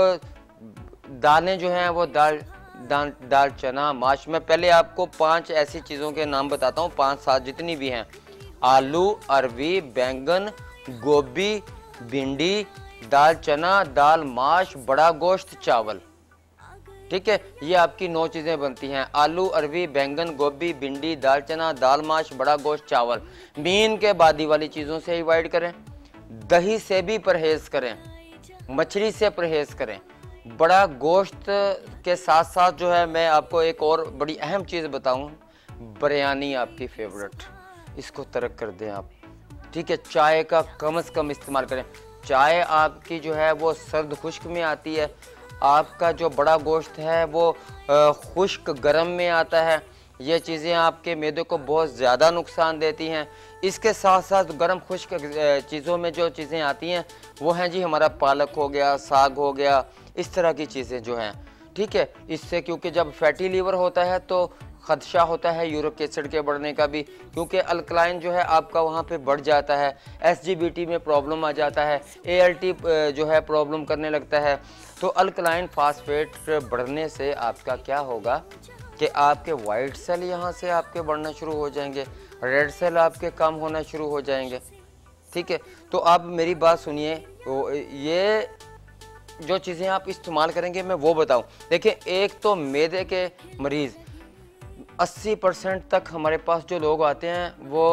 दालें जो हैं वो दाल दाल दाल चना माश, मैं पहले आपको पांच ऐसी चीज़ों के नाम बताता हूँ, पांच सात जितनी भी हैं। आलू, अरवी, बैंगन, गोभी, भिंडी, दाल चना, दाल माश, बड़ा गोश्त, चावल। ठीक है, ये आपकी नौ चीज़ें बनती हैं। आलू, अरवी, बैंगन, गोभी, भिंडी, दाल चना, दाल माश, बड़ा गोश्त, चावल। मीन के बादी वाली चीज़ों से अवॉइड करें, दही से भी परहेज़ करें, मछली से परहेज़ करें। बड़ा गोश्त के साथ साथ जो है, मैं आपको एक और बड़ी अहम चीज़ बताऊं, बिरयानी आपकी फेवरेट, इसको तर्क कर दें आप। ठीक है, चाय का कम से कम इस्तेमाल करें। चाय आपकी जो है वो सर्द खुश्क में आती है, आपका जो बड़ा गोश्त है वो खुश्क गर्म में आता है। ये चीज़ें आपके मैदे को बहुत ज़्यादा नुकसान देती हैं। इसके साथ साथ गर्म खुश्क चीज़ों में जो चीज़ें आती हैं वो हैं जी हमारा पालक हो गया, साग हो गया, इस तरह की चीज़ें जो हैं, ठीक है। इससे क्योंकि जब फैटी लीवर होता है तो खदशा होता है यूरिक एसिड के बढ़ने का भी, क्योंकि अल्कलाइन जो है आपका वहाँ पे बढ़ जाता है, एसजीबीटी में प्रॉब्लम आ जाता है, एएलटी जो है प्रॉब्लम करने लगता है। तो अल्कलाइन फास्फेट बढ़ने से आपका क्या होगा कि आपके वाइट सेल यहाँ से आपके बढ़ना शुरू हो जाएंगे, रेड सेल आपके कम होना शुरू हो जाएंगे, ठीक है। तो आप मेरी बात सुनिए, ये जो चीज़ें आप इस्तेमाल करेंगे मैं वो बताऊं। देखिए, एक तो मैदे के मरीज़ अस्सी परसेंट तक हमारे पास जो लोग आते हैं वो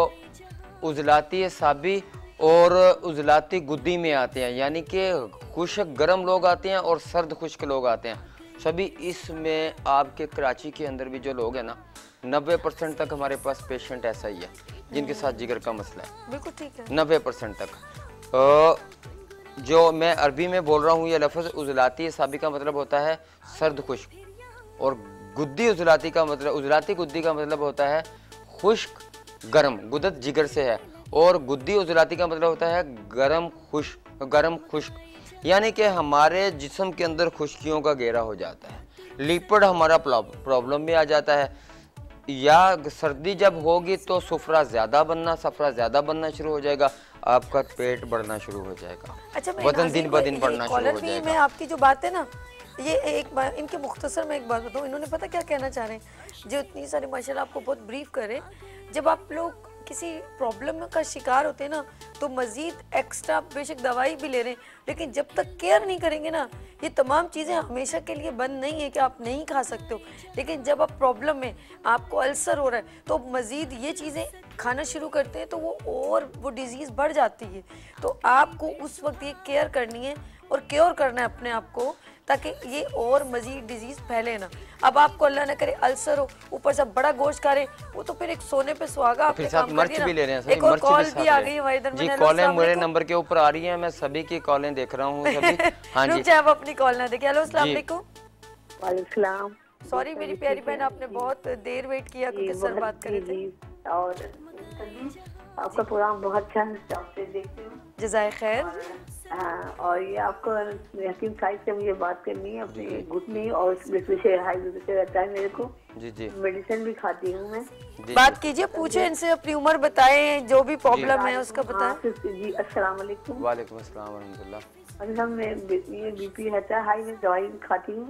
उजलाती साबी और उजलाती गुद्दी में आते हैं, यानी कि खुश्क गर्म लोग आते हैं और सर्द खुश्क लोग आते हैं सभी। इसमें आपके कराची के अंदर भी जो लोग हैं ना, नब्बे परसेंट तक हमारे पास पेशेंट ऐसा ही है जिनके साथ जिगर का मसला है। बिल्कुल ठीक है, नब्बे परसेंट तक। जो मैं अरबी में बोल रहा हूँ ये लफ्ज़ उजलाती साबी का मतलब होता है सर्द खुश्क, और गुद्दी उजलाती का मतलब उजलाती गुद्दी का मतलब होता है खुश्क गर्म, गुदत जिगर से है, और गुद्दी उजलाती का मतलब होता है गर्म खुश्क, गर्म खुश्क, यानी कि हमारे जिस्म के अंदर खुश्कियों का घेरा हो जाता है, लिपिड हमारा प्रॉब्लम में आ जाता है, या सर्दी जब होगी तो सुफरा ज़्यादा बनना सफरा ज़्यादा बनना शुरू हो जाएगा, आपका पेट बढ़ना शुरू हो जाएगा, अच्छा, वजन दिन ब दिन बढ़ना शुरू हो जाएगा। मैं आपकी जो बात है ना, ये एक बार इनके मुख्तसर में एक बात बताऊँ, इन्होंने पता क्या कहना चाह रहे हैं, जो इतनी सारी माशाल्लाह आपको बहुत ब्रीफ करें, जब आप लोग किसी प्रॉब्लम का शिकार होते हैं ना तो मज़ीद एक्स्ट्रा बेशक दवाई भी ले रहे हैं, लेकिन जब तक केयर नहीं करेंगे ना, ये तमाम चीज़ें हमेशा के लिए बंद नहीं है कि आप नहीं खा सकते हो, लेकिन जब आप प्रॉब्लम में आपको अल्सर हो रहा है तो मज़ीद ये चीज़ें खाना शुरू करते हैं तो वो और वो डिज़ीज़ बढ़ जाती है। तो आपको उस वक्त ये केयर करनी है और क्योर करना है अपने आप को, ताकि ये और मजीद डिजीज फैले ना। अब आपको अल्लाह न करे अल्सर हो, ऊपर से बड़ा गोश्त खा रहे, वो तो फिर एक सोने पे सुहागा आपके काम कर दिया ना। भी ले रहे हैं, एक और कॉल भी आ गई है हमारे इधर जी, कॉलें मेरे नंबर के ऊपर आ रही हैं, मैं सभी की कॉलें देख रहा हूँ सभी। हाँ जी, आप अपनी कॉल ना देखिए। हेलो, अस्सलाम वालेकुम। वालेकुम सलाम। सॉरी मेरी प्यारी बहन, आपने बहुत देर वेट किया क्योंकि सर बात कर रहे थे। और आपका प्रोग्राम बहुत अच्छा है, देखती हूँ। जज़ाए खैर। हाँ, और ये आपको हकीम साहिब से मुझे बात करनी है अपने घुटने और विषय हाई से रहता है मेरे को। जी जी, मेडिसिन भी खाती हूँ मैं। बात कीजिए, पूछे इनसे, अपनी उम्र बताएं, जो भी प्रॉब्लम है उसका बताएं। जी, अस्सलाम वालेकुम। वालेकुम अस्सलाम व रहमतुल्लाह। अभी हम ये बीपी रहता है हाई, में दवाई खाती हूँ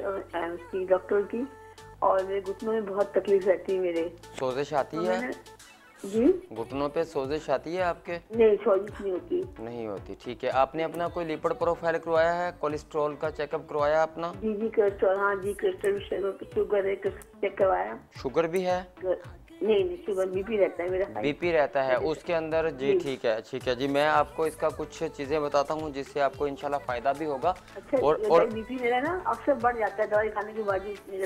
की डॉक्टर की, और मेरे घुटनों में बहुत तकलीफ रहती है मेरे। सोजिश आती है जी? घुटनों पे सोजिश आती है आपके? नहीं, सोजिश नहीं होती। नहीं होती, ठीक है। आपने अपना कोई लिपिड प्रोफाइल करवाया है, कोलेस्ट्रॉल का चेकअप करवाया अपना? जी जी, कोलेस्ट्रॉल, हाँ जी, कोलेस्ट्रॉल, शुगर है, चेक करवाया। शुगर भी है? नहीं नहीं, शुगर बीपी रहता है मेरा। बीपी रहता है उसके अंदर जी, ठीक है ठीक है जी। मैं आपको इसका कुछ चीजें बताता हूँ जिससे आपको इंशाल्लाह फायदा भी होगा। अच्छा, और और बीपी मेरा ना अक्सर बढ़ जाता है दवाई खाने के बाद,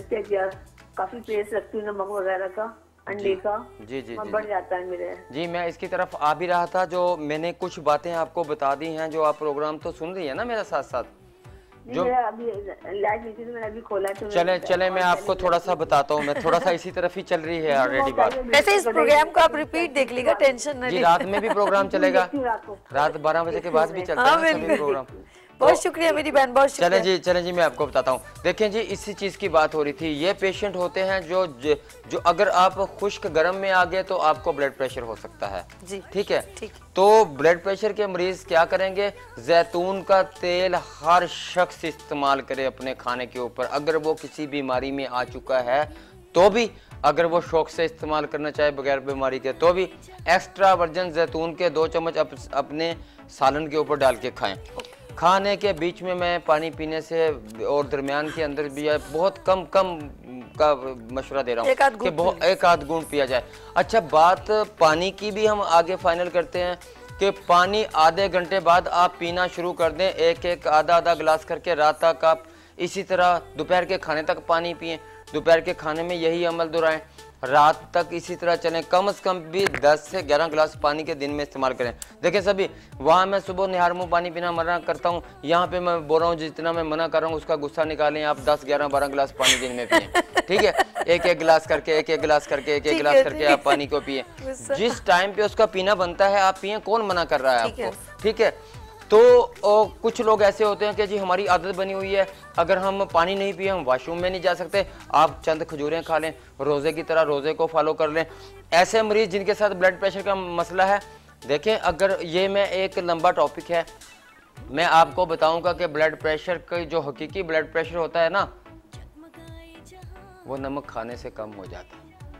काफी पेस्ट रखती हूँ नमक वगैरह का, अंडे का, जी जी जी बढ़ जाता है मेरे। जी, मैं इसकी तरफ आ भी रहा था, जो मैंने कुछ बातें आपको बता दी हैं, जो आप प्रोग्राम तो सुन रही है ना मेरा साथ साथ, जो अभी लाइव मीटिंग मैंने अभी खोला है, तो चले चले मैं आपको थोड़ा सा बताता हूँ। मैं थोड़ा सा इसी तरफ ही चल रही है ऑलरेडी बात। वैसे इस प्रोग्राम को आप रिपीट देख लीजिएगा, टेंशन न लीजिए। रात में भी प्रोग्राम चलेगा, रात बारह बजे के बाद भी चलता है सभी प्रोग्राम। बहुत शुक्रिया मेरी बहन, बहुत शुक्रिया। चले जी चले जी, मैं आपको बताता हूँ। देखें जी, इसी चीज़ की बात हो रही थी। ये पेशेंट होते हैं जो जो अगर आप खुश्क गर्म में आ गए तो आपको ब्लड प्रेशर हो सकता है जी, ठीक है ठीक। तो ब्लड प्रेशर के मरीज क्या करेंगे, जैतून का तेल हर शख्स इस्तेमाल करे अपने खाने के ऊपर। अगर वो किसी बीमारी में आ चुका है तो भी, अगर वो शौक से इस्तेमाल करना चाहे बगैर बीमारी के तो भी, एक्स्ट्रा वर्जन जैतून के दो चम्मच अप, अपने सालन के ऊपर डाल के खाएं। खाने के बीच में मैं पानी पीने से और दरमियान के अंदर भी बहुत कम कम का मशवरा दे रहा हूँ कि बहुत एक आध घूंट पिया जाए। अच्छा, बात पानी की भी हम आगे फाइनल करते हैं कि पानी आधे घंटे बाद आप पीना शुरू कर दें, एक एक आधा आधा गिलास करके रात तक आप इसी तरह दोपहर के खाने तक पानी पिएं, दोपहर के खाने में यही अमल दोहराएं, रात तक इसी तरह चलें, कम से कम भी दस से ग्यारह गिलास पानी के दिन में इस्तेमाल करें। देखिए सभी, वहाँ मैं सुबह निहार मुँह पानी पीना मना करता हूँ, यहाँ पे मैं बोल रहा हूँ जितना मैं मना कर रहा हूँ उसका गुस्सा निकालें, आप दस ग्यारह बारह गिलास पानी दिन में पिए, ठीक है, एक एक गिलास करके एक एक गिलास करके एक एक गिलास करके आप पानी को पिए, जिस टाइम पे उसका पीना बनता है आप पिए, कौन मना कर रहा है आपको, ठीक है। तो ओ, कुछ लोग ऐसे होते हैं कि जी हमारी आदत बनी हुई है, अगर हम पानी नहीं पिए हम वॉशरूम में नहीं जा सकते, आप चंद खजूरें खा लें, रोज़े की तरह रोज़े को फॉलो कर लें। ऐसे मरीज जिनके साथ ब्लड प्रेशर का मसला है, देखें अगर ये मैं एक लंबा टॉपिक है, मैं आपको बताऊंगा कि ब्लड प्रेशर का जो हकीकी ब्लड प्रेशर होता है ना, वो नमक खाने से कम हो जाता है।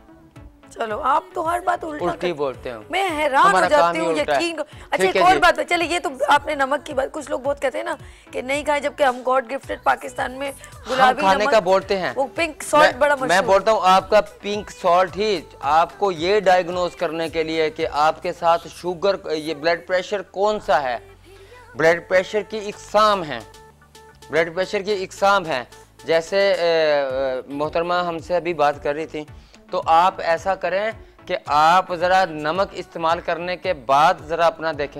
चलो आप तो हर बात उल्टा उल्टी बोलते हैं, मैं हैरान हो जाती हूँ, यकीन। अच्छा एक और बात है, चलिए ये तो आपने नमक की बात, कुछ लोग बहुत कहते हैं ना कि नहीं खाए, जबकि हम गॉड गिफ्टेड पाकिस्तान में गुलाबी खाने का बोलते हैं, वो पिंक सॉल्ट बड़ा मशहूर। मैं बोलता हूँ आपका पिंक सॉल्ट ही आपको ये डायग्नोज करने के लिए कि आपके साथ शुगर, ये ब्लड प्रेशर कौन सा है। ब्लड प्रेशर की इकसाम है, ब्लड प्रेशर की इकसाम है, जैसे मोहतरमा हमसे अभी बात कर रही थी, तो आप ऐसा करें कि आप ज़रा नमक इस्तेमाल करने के बाद ज़रा अपना देखें।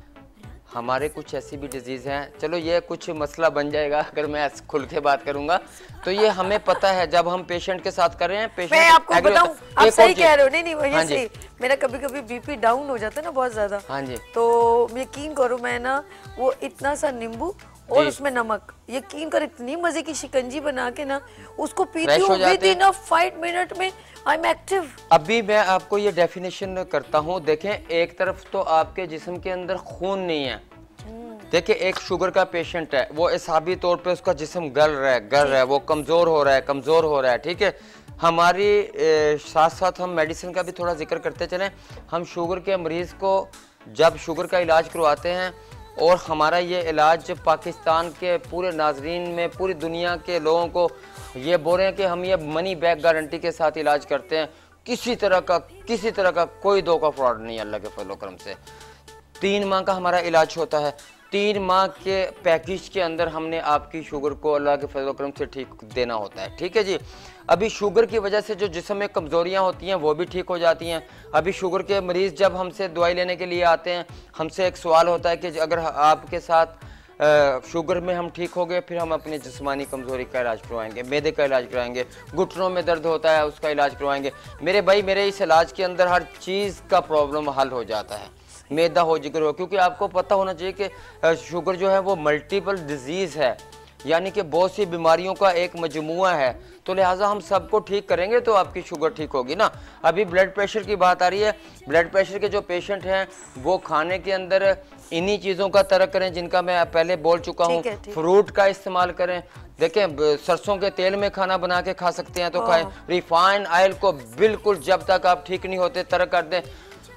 हमारे कुछ ऐसी भी डिजीज़ हैं, चलो ये कुछ मसला बन जाएगा अगर मैं खुल के बात करूंगा, तो ये हमें पता है जब हम पेशेंट के साथ कर रहे हैं। पेशेंट मैं आपको बताऊं, आप सही कह रहे हो, नहीं नहीं वही हाँ सही, मेरा कभी कभी बीपी डाउन हो जाता है ना बहुत ज्यादा, हाँ जी, तो यकीन करो मैं ना वो इतना सा नींबू और उसमें नमक, यकीन कर इतनी मजे की शिकंजी बना के ना उसको पीती हूँ विद इन फाइव मिनट में आई एम एक्टिव। अभी मैं आपको ये डेफिनेशन करता हूँ। देखें एक तरफ तो आपके जिस्म के अंदर खून नहीं है, देखिए एक शुगर का पेशेंट है, वो हिसाबी तौर पे उसका जिस्म गल रहा है गल रहा है वो कमज़ोर हो रहा है कमज़ोर हो रहा है ठीक है। हमारी ए, साथ साथ हम मेडिसिन का भी थोड़ा जिक्र करते चलें। हम शुगर के मरीज़ को जब शुगर का इलाज करवाते हैं, और हमारा ये इलाज पाकिस्तान के पूरे नाजरीन में पूरी दुनिया के लोगों को ये बोल रहे हैं कि हम ये मनी बैक गारंटी के साथ इलाज करते हैं, किसी तरह का किसी तरह का कोई दो का फ्रॉड नहीं, अल्लाह के फजल करम से। तीन माह का हमारा इलाज होता है, तीन माह के पैकेज के अंदर हमने आपकी शुगर को अल्लाह के फजल करम से ठीक देना होता है, ठीक है जी। अभी शुगर की वजह से जो जिस्म में कमज़ोरियाँ होती हैं वो भी ठीक हो जाती हैं। अभी शुगर के मरीज़ जब हमसे दवाई लेने के लिए आते हैं, हमसे एक सवाल होता है कि अगर आपके साथ आ, शुगर में हम ठीक हो गए, फिर हम अपनी जिस्मानी कमज़ोरी का इलाज करवाएंगे, मैदे का इलाज कराएंगे, घुटनों में दर्द होता है उसका इलाज करवाएंगे। मेरे भाई मेरे इस इलाज के अंदर हर चीज़ का प्रॉब्लम हल हो जाता है, मैदा हो जिक्र हो, क्योंकि आपको पता होना चाहिए कि शुगर जो है वो मल्टीपल डिजीज़ है, यानी कि बहुत सी बीमारियों का एक मजमुआ है, तो लिहाजा हम सबको ठीक करेंगे तो आपकी शुगर ठीक होगी ना। अभी ब्लड प्रेशर की बात आ रही है, ब्लड प्रेशर के जो पेशेंट हैं वो खाने के अंदर इन्हीं चीज़ों का तरक करें जिनका मैं पहले बोल चुका हूँ। फ्रूट का इस्तेमाल करें, देखें सरसों के तेल में खाना बना के खा सकते हैं तो खाएं। रिफाइंड ऑयल को बिल्कुल जब तक आप ठीक नहीं होते तरक कर दें।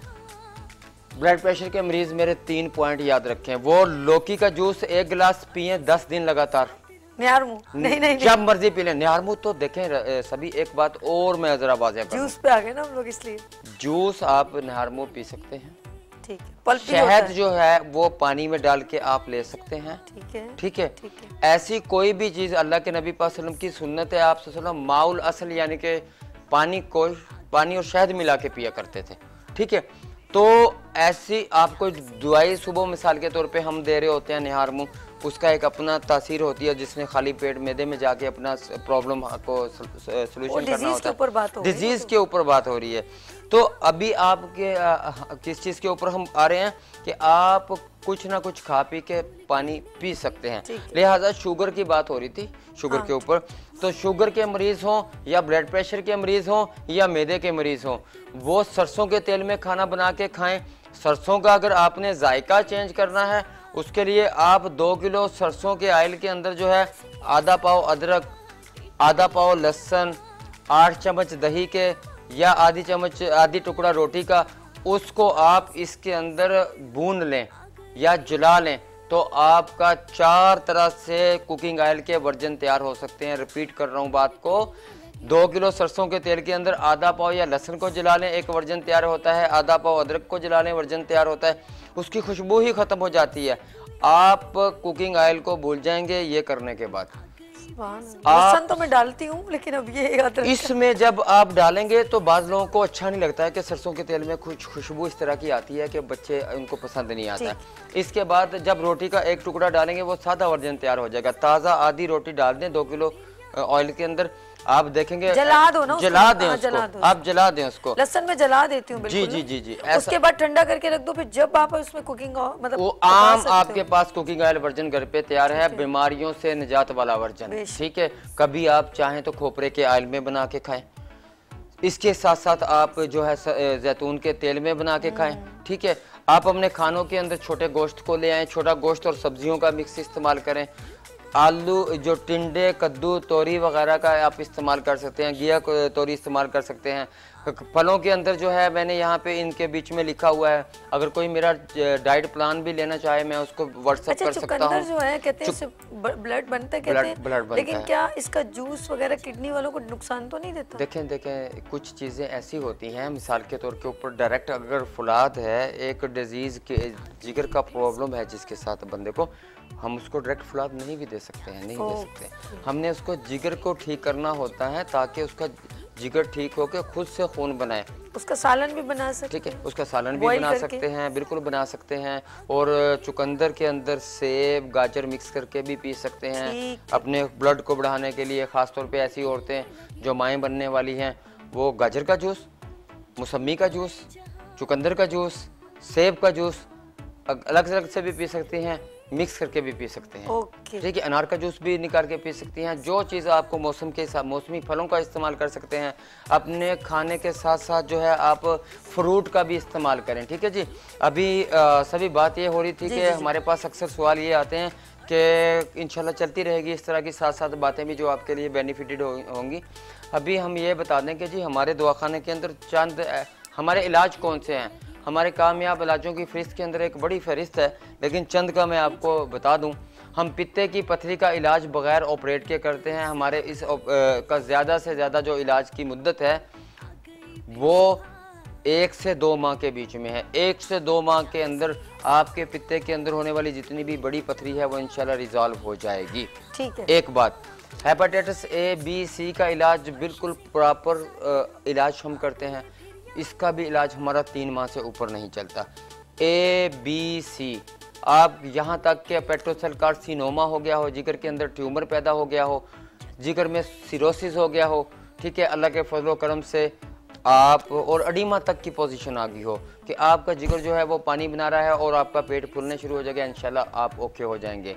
ब्लड प्रेशर के मरीज मेरे तीन पॉइंट याद रखें, वो लौकी का जूस एक गिलास पिए दस दिन लगातार, निहारमू नहीं नहीं जब मर्जी पी लें। निहारमू तो देखें सभी, एक बात और मैं जरा वाज़ेह करूं, जूस पे आ गए ना हम लोग, इसलिए जूस आप निहारमू पी सकते हैं, ठीक है। पल्प शहद जो है वो पानी में डाल के आप ले सकते हैं, ठीक है ठीक है। ठीक है। ऐसी कोई भी चीज़, अल्लाह के नबी पाक सल्लल्लाहु अलैहि वसल्लम की सुन्नत है, आप सल्लल्लाहु अलैहि वसल्लम माउल असल यानी कि पानी को पानी और शहद मिला के पिया करते थे, ठीक है। तो ऐसी आपको दवाई सुबह मिसाल के तौर पे हम दे रहे होते हैं निहारमू, उसका एक अपना तासीर होती है जिसने खाली पेट मैदे में जाके अपना प्रॉब्लम को सोल्यूशन करना होता है। डिजीज़ के ऊपर बात हो रही है। तो अभी आपके किस चीज़ के ऊपर हम आ रहे हैं कि आप कुछ ना कुछ खा पी के पानी पी सकते हैं, लिहाजा शुगर की बात हो रही थी, शुगर के ऊपर। तो शुगर के मरीज़ हों या ब्लड प्रेशर के मरीज़ हों या मैदे के मरीज़ हों, वो सरसों के तेल में खाना बना के खाएं। सरसों का अगर आपने जायका चेंज करना है, उसके लिए आप दो किलो सरसों के ऑयल के अंदर जो है आधा पाव अदरक, आधा पाव लहसुन, आठ चम्मच दही के या आधी चम्मच आधी टुकड़ा रोटी का, उसको आप इसके अंदर भून लें या जला लें, तो आपका चार तरह से कुकिंग ऑयल के वर्जन तैयार हो सकते हैं। रिपीट कर रहा हूँ बात को, दो किलो सरसों के तेल के अंदर आधा पाव या लहसुन को जला लें, एक वर्जन तैयार होता है, आधा पाव अदरक को जला लें, वर्जन तैयार होता है। उसकी खुशबू ही ख़त्म हो जाती है, आप कुकिंग ऑयल को भूल जाएंगे ये करने के बाद। लहसुन तो मैं डालती हूँ, लेकिन अब ये याद रखना। इसमें जब आप डालेंगे तो बाज लोगों को अच्छा नहीं लगता है कि सरसों के तेल में कुछ खुशबू इस तरह की आती है कि बच्चे उनको पसंद नहीं आता है। इसके बाद जब रोटी का एक टुकड़ा डालेंगे वो सादा वर्जन तैयार हो जाएगा। ताज़ा आधी रोटी डाल दें दो किलो ऑयल के अंदर, आप देखेंगे जला दो ना, जला दें उसको, जला दो। आप जला दें उसको। लहसुन में जला देती हूँ जी जी जी जी। उसके बाद ठंडा करके रख दो, फिर जब आप उसमें कुकिंग मतलब वो आम आपके पास कुकिंग ऑयल वर्जन घर पे तैयार है, बीमारियों से निजात वाला वर्जन, ठीक है। कभी आप चाहें तो खोपरे के ऑयल में बना के खाएं, इसके साथ साथ आप जो है जैतून के तेल में बना के खाएं, ठीक है। आप अपने खानों के अंदर छोटे गोश्त को ले आएं, छोटा गोश्त और सब्जियों का मिक्स इस्तेमाल करें। आलू जो टिंडे, कद्दू, तोरी वगैरह का आप इस्तेमाल कर सकते हैं, घिया तोरी इस्तेमाल कर सकते हैं। फलों के अंदर जो है मैंने यहाँ पे इनके बीच में लिखा हुआ है, अगर कोई मेरा डाइट प्लान भी लेना चाहे मैं उसको व्हाट्सएप अच्छा, कर सकता हूँ। जो है कहते हैं इससे ब्लड बनता है, कहते हैं, ब्लड बनता लेकिन है। क्या इसका जूस वगैरह किडनी वालों को नुकसान तो नहीं देता? देखें देखें कुछ चीज़ें ऐसी होती हैं, मिसाल के तौर के ऊपर डायरेक्ट अगर फुलाद है, एक डिजीज़ के जिगर का प्रॉब्लम है जिसके साथ बंदे को, हम उसको डायरेक्ट फुलाद नहीं भी दे सकते हैं, नहीं दे सकते। हमने उसको जिगर को ठीक करना होता है ताकि उसका जिगर ठीक होकर खुद से खून बनाए। उसका सालन भी बना सकते, ठीक है, उसका सालन भी बना सकते हैं, बिल्कुल बना सकते हैं। और चुकंदर के अंदर सेब, गाजर मिक्स करके भी पी सकते हैं अपने ब्लड को बढ़ाने के लिए। ख़ासतौर पे ऐसी औरतें जो माएँ बनने वाली हैं, वो गाजर का जूस, मौसमी का जूस, चुकंदर का जूस, सेब का जूस अलग अलग से भी पी सकती हैं, मिक्स करके भी पी सकते हैं, ठीक है। अनार का जूस भी निकाल के पी सकती हैं। जो चीज़ आपको मौसम के हिसाब, मौसमी फलों का इस्तेमाल कर सकते हैं। अपने खाने के साथ साथ जो है आप फ्रूट का भी इस्तेमाल करें, ठीक है जी। अभी आ, सभी बात ये हो रही थी कि हमारे पास अक्सर सवाल ये आते हैं कि इंशाल्लाह चलती रहेगी इस तरह की साथ साथ बातें भी जो आपके लिए बेनिफिटेड होंगी। अभी हम ये बता दें कि जी हमारे दवाखाने के अंदर चंद हमारे इलाज कौन से हैं। हमारे कामयाब इलाजों की फ़हरिस्त के अंदर एक बड़ी फ़हरिस्त है, लेकिन चंद का मैं आपको बता दूं। हम पित्ते की पथरी का इलाज बग़ैर ऑपरेट के करते हैं। हमारे इस आ, का ज़्यादा से ज़्यादा जो इलाज की मुद्दत है वो एक से दो माह के बीच में है। एक से दो माह के अंदर आपके पित्ते के अंदर होने वाली जितनी भी बड़ी पथरी है वो इंशाल्लाह रिजॉल्व हो जाएगी, ठीक है। एक बात, हेपेटाइटिस ए, बी, सी का इलाज बिल्कुल प्रॉपर इलाज हम करते हैं। इसका भी इलाज हमारा तीन माह से ऊपर नहीं चलता। ए, बी, सी, आप यहाँ तक कि पेट्रोसेल कार्सिनोमा हो गया हो, जिगर के अंदर ट्यूमर पैदा हो गया हो, जिगर में सिरोसिस हो गया हो, ठीक है, अल्लाह के फजलो करम से आप और अडीमा तक की पोजीशन आ गई हो कि आपका जिगर जो है वो पानी बना रहा है और आपका पेट फूलने शुरू हो जाएगा, इंशाल्लाह आप ओके हो जाएंगे।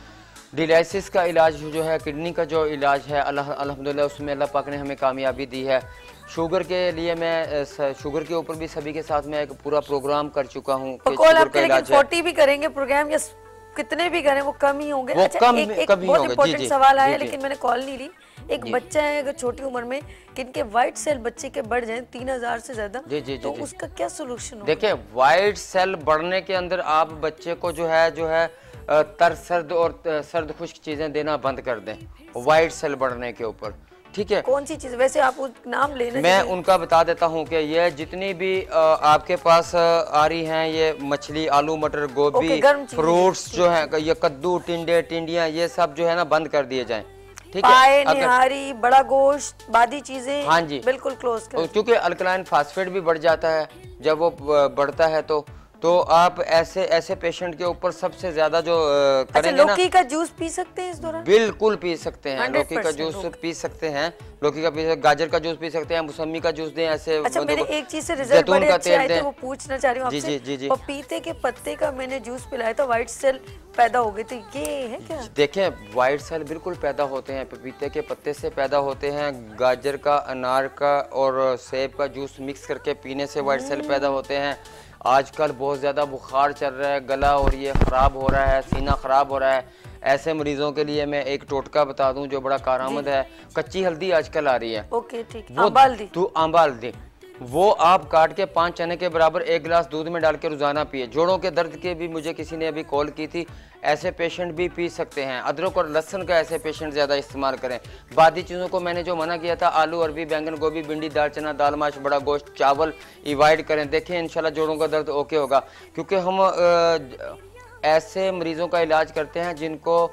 डिलाइसिस का इलाज जो है, किडनी का जो इलाज है, अल्लाह अल्हम्दुलिल्लाह उसमें अल्लाह पाक ने हमें कामयाबी दी है। शुगर के लिए मैं शुगर के ऊपर भी सभी के साथ में एक पूरा प्रोग्राम कर चुका हूँ कि शुगर का इलाज है। फोर्टी भी करेंगे प्रोग्राम या कितने भी करें वो कम ही होंगे। वो अच्छा, कम, एक, एक कम ही बहुत होंगे। इंपॉर्टेंट जी, जी, सवाल आया जी, लेकिन मैंने कॉल नहीं ली। एक बच्चा है अगर छोटी उम्र में कि इनके व्हाइट सेल बच्चे के बढ़ जाएं तीन हजार से ज्यादा, जी, जी, तो जी, उसका क्या सोल्यूशन? देखिए, व्हाइट सेल बढ़ने के अंदर आप बच्चे को जो है जो है तर सर्द और सर्द खुश्क चीजें देना बंद कर दें व्हाइट सेल बढ़ने के ऊपर, ठीक है। कौन सी चीज? वैसे आप उस नाम लेने मैं उनका बता देता हूँ कि ये जितनी भी आपके पास आ रही हैं, ये मछली, आलू, मटर, गोभी, फ्रूट्स जो है, ये कद्दू, टिंडे, टिंडियाँ, ये सब जो है ना बंद कर दिए जाएं, ठीक है। निहारी, बड़ा गोश्त, बादी चीजें, हाँ जी, बिल्कुल क्लोज कर। क्योंकि अल्कलाइन फास्फेट भी बढ़ जाता है जब वो बढ़ता है, तो तो आप ऐसे ऐसे पेशेंट के ऊपर सबसे ज्यादा जो करेंगे अच्छा, लौकी का जूस पी सकते हैं इस दौरान? बिल्कुल पी सकते हैं, लौकी का जूस पी सकते हैं, लौकी का पी, गाजर का जूस पी सकते हैं, मौसमी का जूस दें ऐसे। अच्छा, मेरे एक चीज से रिजल्ट बड़े अच्छे आए थे, वो पूछना चाह रही हूँ आपसे। जी, जी, जी। पपीते के पत्ते का मैंने जूस पिलाया था, व्हाइट सेल पैदा हो गए थे, ये है क्या? देखें, व्हाइट सेल बिल्कुल पैदा होते हैं, पपीते के पत्ते से पैदा होते हैं। गाजर का, अनार का और सेब का जूस मिक्स करके पीने से व्हाइट सेल पैदा होते हैं। आजकल बहुत ज़्यादा बुखार चल रहा है, गला और ये ख़राब हो रहा है, सीना ख़राब हो रहा है, ऐसे मरीजों के लिए मैं एक टोटका बता दूं जो बड़ा कारआमद है। कच्ची हल्दी आजकल आ रही है, ओके ठीक, आंबा हल्दी, तो आंबा हल्दी वो आप काट के पाँच चने के बराबर एक गिलास दूध में डाल के रोजाना पिए। जोड़ों के दर्द के भी मुझे किसी ने अभी कॉल की थी, ऐसे पेशेंट भी पी सकते हैं। अदरक और लहसुन का ऐसे पेशेंट ज़्यादा इस्तेमाल करें। बाकी चीज़ों को मैंने जो मना किया था, आलू, अरबी, बैंगन, गोभी, भिंडी, दाल, चना, दाल, माश, बड़ा गोश्त, चावल अवॉइड करें। देखें इंशाल्लाह जोड़ों का दर्द ओके होगा, क्योंकि हम आ, ऐसे मरीज़ों का इलाज करते हैं जिनको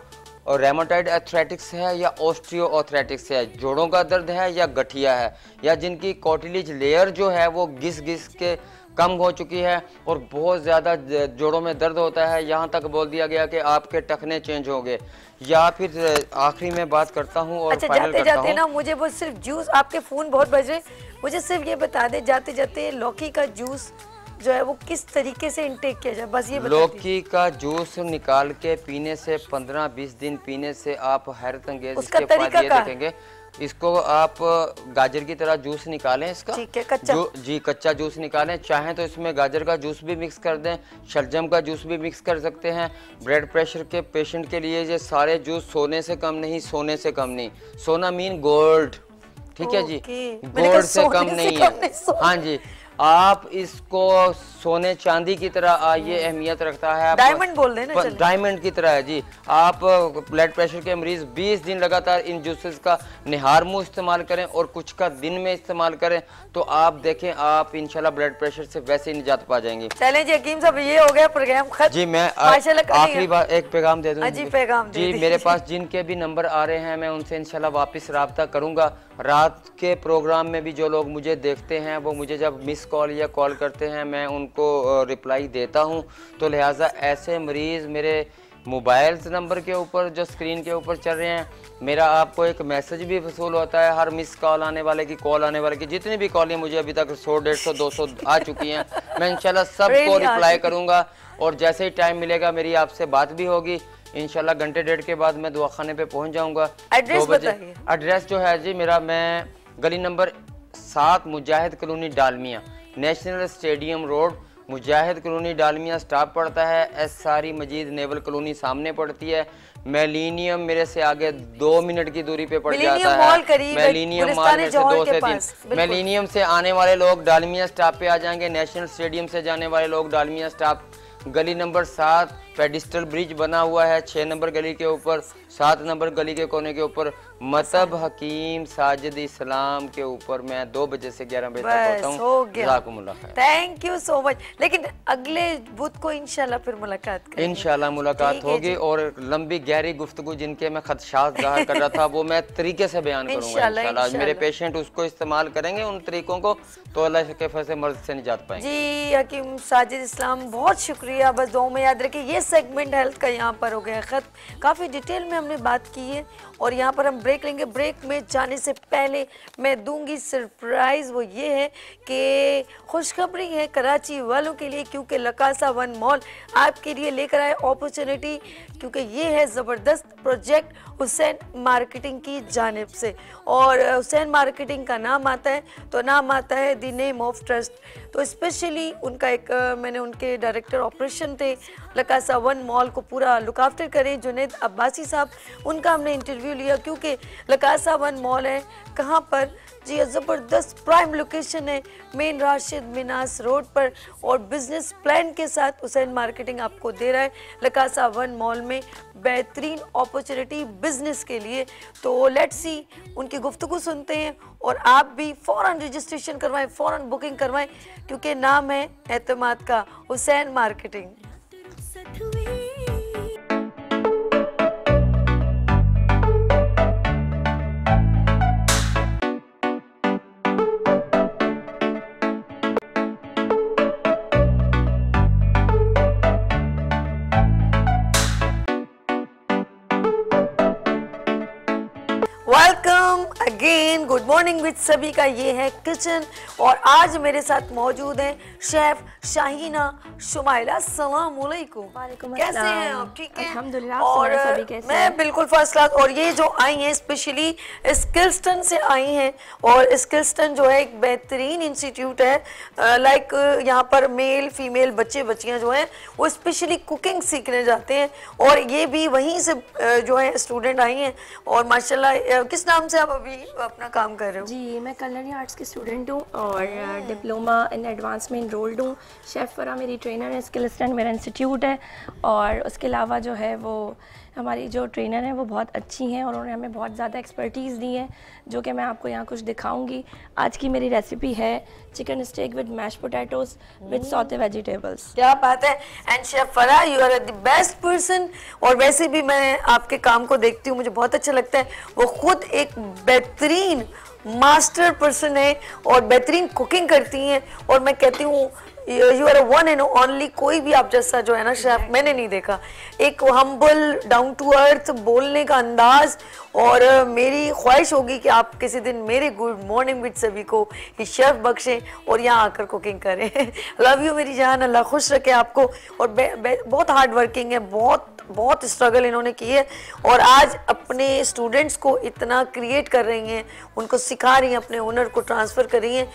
और रेमाटॉइड आर्थराइटिस है या ऑस्टियो आर्थराइटिस है, जोड़ों का दर्द है या गठिया है, या जिनकी कार्टिलेज लेयर जो है वो घिस घिस के कम हो चुकी है और बहुत ज़्यादा जोड़ों में दर्द होता है, यहाँ तक बोल दिया गया कि आपके टखने चेंज होंगे। या फिर आखिरी में बात करता हूँ और अच्छा, फाइनल जाते करता जाते हूँ ना मुझे वो सिर्फ जूस, आपके फ़ोन बहुत बज रहे, मुझे सिर्फ ये बता दे जाते जाते लौकी का जूस जो है वो किस तरीके से इंटेक किया जाए, बस ये बता लौकी का जूस निकाल के पीने से पंद्रह बीस दिन पीने से आप हैरत अंगेज इसके फायदे देखेंगे। इसको आप गाजर की तरह जूस निकालें इसका, ठीक है, कच्चा जो जी कच्चा जूस निकालें, चाहें तो इसमें गाजर का जूस भी मिक्स कर दें, शलजम का जूस भी मिक्स कर सकते हैं। ब्लड प्रेशर के पेशेंट के लिए ये सारे जूस सोने से कम नहीं, सोने से कम नहीं, सोना मीन गोल्ड, ठीक है जी, गोल्ड से कम नहीं है। हाँ जी, आप इसको सोने चांदी की तरह ये अहमियत रखता है, डायमंड बोल देना, डायमंड की तरह है जी। आप ब्लड प्रेशर के मरीज बीस दिन लगातार इन जूसेस का निहार मुंह इस्तेमाल करें और कुछ का दिन में इस्तेमाल करें तो आप देखें आप इंशाल्लाह ब्लड प्रेशर से वैसे ही निजात पा जाएंगे। चलें जी हकीम साहब, ये हो गया प्रोग्राम खत्म जी। मैं आखिरी बार एक पैगाम दे दूं जी, पैगाम जी, मेरे पास जिनके भी नंबर आ रहे हैं मैं उनसे इंशाल्लाह वापस राब्ता करूंगा। रात के प्रोग्राम में भी जो लोग मुझे देखते हैं वो मुझे जब मिस कॉल या कॉल करते हैं मैं उनको रिप्लाई देता हूं, तो लिहाजा ऐसे मरीज़ मेरे मोबाइल नंबर के ऊपर जो स्क्रीन के ऊपर चल रहे हैं, मेरा आपको एक मैसेज भी वसूल होता है हर मिस कॉल आने वाले की, कॉल आने वाले की, जितनी भी कॉलें मुझे अभी तक सौ डेढ़ सौ दो सौ आ चुकी हैं, मैं इंशाल्लाह सबको रिप्लाई करूँगा और जैसे ही टाइम मिलेगा मेरी आपसे बात भी होगी। इंशाल्लाह घंटे डेढ़ के बाद मैं दवाखाने पे पहुंच जाऊंगा। एड्रेस बताइए। एड्रेस जो है जी मेरा, मैं गली नंबर सात Mujahid colony Dalmia, national stadium road, Mujahid colony Dalmia stop पड़ता है, एस सारी मजीद नेवल कॉलोनी सामने पड़ती है। मिलेनियम मेरे से आगे दो मिनट की दूरी पे पड़ जाता है, मिलेनियम मॉल मेरे से दो से तीन। मिलेनियम से आने वाले लोग डालमिया स्टॉप पे आ जाएंगे, नेशनल स्टेडियम से जाने वाले लोग डालमिया स्टॉप, गली नंबर सात पेडिस्टल ब्रिज बना हुआ है छः नंबर गली के ऊपर, सात नंबर गली के कोने के ऊपर मतब हकीम साजिद इस्लाम के ऊपर मैं दो बजे से ग्यारह बजे तक होता हूँ। Thank you so much. लेकिन अगले बुध को इंशाल्लाह फिर मुलाकात करेंगे, इंशाल्लाह मुलाकात होगी और लंबी गहरी गुफ्तगू जिनके मैं खदशात ज़ाहिर कर रहा था वो मैं तरीके से बयान करूँगा इंशाल्लाह। मेरे पेशेंट उसको इस्तेमाल करेंगे उन तरीकों को तो अल्लाह के फजल से मर्ज से निजात पाएंगे। जी हकीम साजिद इस्लाम बहुत शुक्रिया। बस दो में याद रखिए ये सेगमेंट हेल्थ का यहाँ पर हो गया खत्म। काफ़ी डिटेल में हमने बात की है और यहाँ पर हम ब्रेक लेंगे। ब्रेक में जाने से पहले मैं दूंगी सरप्राइज़, वो ये है कि खुशखबरी है कराची वालों के लिए, क्योंकि लकासा वन मॉल आपके लिए लेकर आए अपॉर्चुनिटी, क्योंकि ये है ज़बरदस्त प्रोजेक्ट हुसैन मार्केटिंग की जानिब से। और हुसैन मार्केटिंग का नाम आता है तो नाम आता है द नेम ऑफ ट्रस्ट। तो स्पेशली उनका एक मैंने उनके डायरेक्टर ऑपरेशन थे लकासा वन मॉल को पूरा लुक आफ्टर करें जुनैद अब्बासी साहब, उनका हमने इंटरव्यू लिया क्योंकि लकासा वन मॉल है कहाँ पर जी, ज़बरदस्त प्राइम लोकेशन है मेन राशिद मिनास रोड पर और बिजनेस प्लान के साथ हुसैन मार्केटिंग आपको दे रहा है लकासा वन मॉल में बेहतरीन अपॉर्चुनिटी बिजनेस के लिए। तो लेट्स सी उनकी गुफ्तगू सुनते हैं और आप भी फ़ौरन रजिस्ट्रेशन करवाएं, फ़ौरन बुकिंग करवाएं, क्योंकि नाम है एतमाद का Hussain marketing. Welcome again, good morning with सभी का ये है किचन और आज मेरे साथ मौजूद हैं शेफ शाहीना शुमाइला। अस्सलाम वालेकुम, कैसे हैं आप? ठीक है अल्हम्दुलिल्लाह। और सभी कैसे मैं हैं? बिल्कुल फर्स्ट क्लास। और ये जो आई हैं स्पेशली स्किल्सटन से आई हैं और स्किल्सटन जो है एक बेहतरीन इंस्टीट्यूट है, लाइक यहाँ पर मेल फीमेल बच्चे बच्चियाँ जो हैं वो स्पेशली कुकिंग सीखने जाते हैं और ये भी वहीं से जो है स्टूडेंट आई हैं। और माशाल्लाह, किस नाम से आप अभी अपना काम कर रहे हो? जी, मैं कलरी आर्ट्स की स्टूडेंट हूँ और डिप्लोमा इन एडवांस में इनरोल्ड हूँ। शेफ़ फरा मेरी ट्रेनर है, स्किल्सटन मेरा इंस्टीट्यूट है और उसके अलावा जो है वो हमारी जो ट्रेनर हैं वो बहुत अच्छी हैं और उन्होंने हमें बहुत ज़्यादा एक्सपर्टीज़ दी है, जो कि मैं आपको यहाँ कुछ दिखाऊंगी। आज की मेरी रेसिपी है chicken steak with mash potatoes with sauté vegetables. क्या बात है। And chef Farah, you are the best person. और वैसे भी मैं आपके काम को देखती हूँ, मुझे बहुत अच्छा लगता है। वो खुद एक बेहतरीन मास्टर पर्सन है और बेहतरीन कुकिंग करती हैं। और मैं कहती हूँ you are one and only, कोई भी आप जैसा जो है ना शेफ मैंने नहीं देखा। एक हम्बल, डाउन टू अर्थ बोलने का अंदाज। और uh, मेरी ख्वाहिश होगी कि आप किसी दिन मेरे गुड मॉर्निंग विद सभी को ये शेफ बख्शें और यहाँ आकर कुकिंग करें। लव यू मेरी जान, अल्लाह खुश रखे आपको। और बे, बे, बहुत हार्ड वर्किंग है, बहुत बहुत स्ट्रगल इन्होंने की है और आज अपने स्टूडेंट्स को इतना क्रिएट कर रही हैं, उनको सिखा रही हैं, अपने हुनर को ट्रांसफ़र कर रही हैं।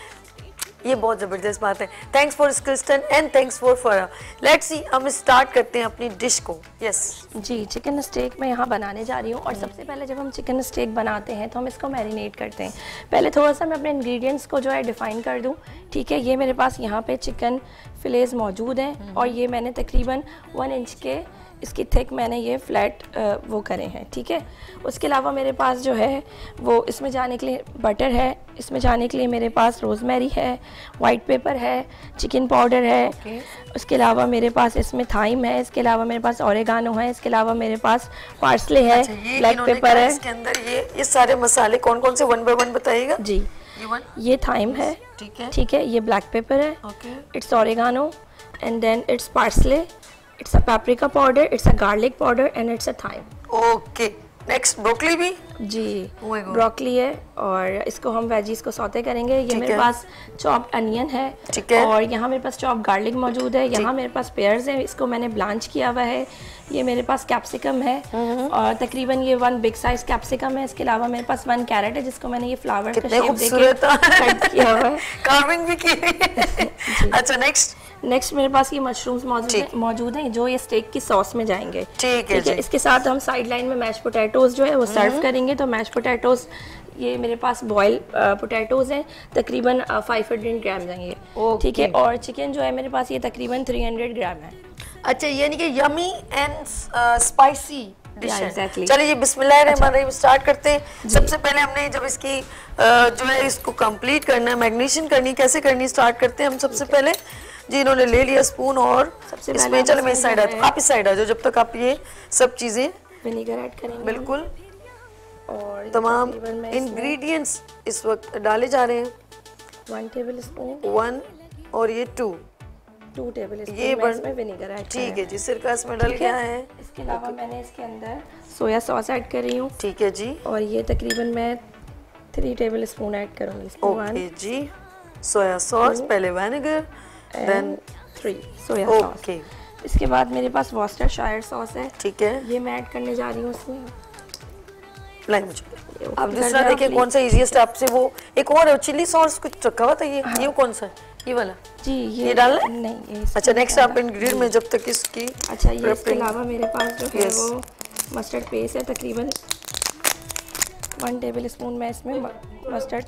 ये बहुत ज़बरदस्त बात है। Thanks for Kristen and thanks for Farah. Let's see, हम स्टार्ट करते हैं अपनी डिश को। यस जी, चिकन स्टेक मैं यहाँ बनाने जा रही हूँ। और सबसे पहले जब हम चिकन स्टेक बनाते हैं तो हम इसको मैरिनेट करते हैं। पहले थोड़ा सा मैं अपने इंग्रेडिएंट्स को जो है डिफ़ाइन कर दूँ, ठीक है। ये मेरे पास यहाँ पे चिकन फिलेज मौजूद हैं और ये मैंने तकरीबन वन इंच के इसकी थिक मैंने ये फ्लैट वो करे हैं, ठीक है। उसके अलावा मेरे पास जो है वो इसमें जाने के लिए बटर है, इसमें जाने के लिए मेरे पास रोज़मेरी है, वाइट पेपर है, चिकन पाउडर है, okay. उसके अलावा मेरे पास इसमें थाइम है, इसके अलावा मेरे पास ओरेगानो है, इसके अलावा मेरे पास पार्सले है, अच्छा, ब्लैक पेपर है। इसके अंदर ये ये सारे मसाले कौन कौन से वन बाय वन बताइएगा जी। ये, ये थाइम है, ठीक है, ठीक है। ये ब्लैक पेपर है, okay. It's oregano and then it's parsley, it's a paprika powder, it's a garlic powder and it's a thyme. Okay. Next broccoli भी जी, oh ब्रोकली है और इसको हम वेजीज को सौते करेंगे। ये मेरे पास चॉप्ड अनियन है, ठीक है। और यहाँ मेरे पास चॉप्ड गार्लिक मौजूद है। यहाँ मेरे पास पेयर्स है, इसको मैंने ब्लांच किया हुआ है। ये मेरे पास कैप्सिकम है और तकरीबन ये वन बिग साइज कैप्सिकम है। इसके अलावा मेरे पास वन कैरेट है जिसको मैंने ये फ्लावर का शेप देके कट किया हुआ है, कार्विंग भी की है। अच्छा, नेक्स्ट नेक्स्ट मेरे पास ये मशरूम्स मौजूद हैं मौजूद हैं जो ये स्टेक की सॉस में जाएंगे, ठीक है जी। इसके साथ हम साइड लाइन में मैश पोटैटोज जो है वो सर्व करेंगे। तो मैश पोटैटोज ये मेरे पास बॉयल पोटैटोज हैं, तकरीबन फाइव हंड्रेड ग्राम हैं ये, ठीक है। और चिकन जो है मेरे पास ये तकरीबन थ्री हंड्रेड ग्राम है। अच्छा, यानी कि यमी एंड स्पाइसी डिश है। exactly. चलिए ये बिस्मिल्लाहिर्रहमानिर्रहीम स्टार्ट करते हैं। सबसे पहले हमने जब इसकी uh, जो है इसको कंप्लीट करना है, मैग्नेशन करनी, कैसे करनी स्टार्ट करते हैं हम। सबसे okay. पहले जी इन्होंने ले लिया स्पून और इसमें, चलो मैं इस साइड आ जाऊँ, आप इस साइड आ जाओ जब तक आप ये सब चीज़ें विनेगर ऐड करेंगे बिल्कुल। और तमाम इंग्रेडिएंट्स इस वक्त डाले जा रहे हैं। वन टेबल स्पून, वन और ये टू टू टेबल स्पून ये बन इसमें विनेगर ऐड, ठीक है जी। सिरका इसमें डल गया है। इसके अलावा मैंने इसके अंदर सोया सॉस ऐड कर रही हूँ, ठीक है जी। और ये तकरीबन मैं थ्री टेबल स्पून ऐड करूँगी। ओके जी, सोया सॉस, पहले vinegar then three soya sauce. Okay, इसके बाद मेरे पास वॉस्टरशायर सॉस है, ठीक है। ये मैं ऐड करने जा रही हूँ इसमें। आप दूसरा देखिए कौन सा इजीएस्ट आपसे, वो एक और चिली सॉस कुछ रखा हुआ था, ये हाँ। ये कौन सा है? ये वाला जी, ये, ये डालना नहीं ये। अच्छा, नेक्स्ट आप इंग्रेडिएंट में जब तक इसकी, अच्छा ये इसके अलावा मेरे पास जो है वो मस्टर्ड पेस्ट है, तकरीबन वन टेबल स्पून मैं इसमें मस्टर्ड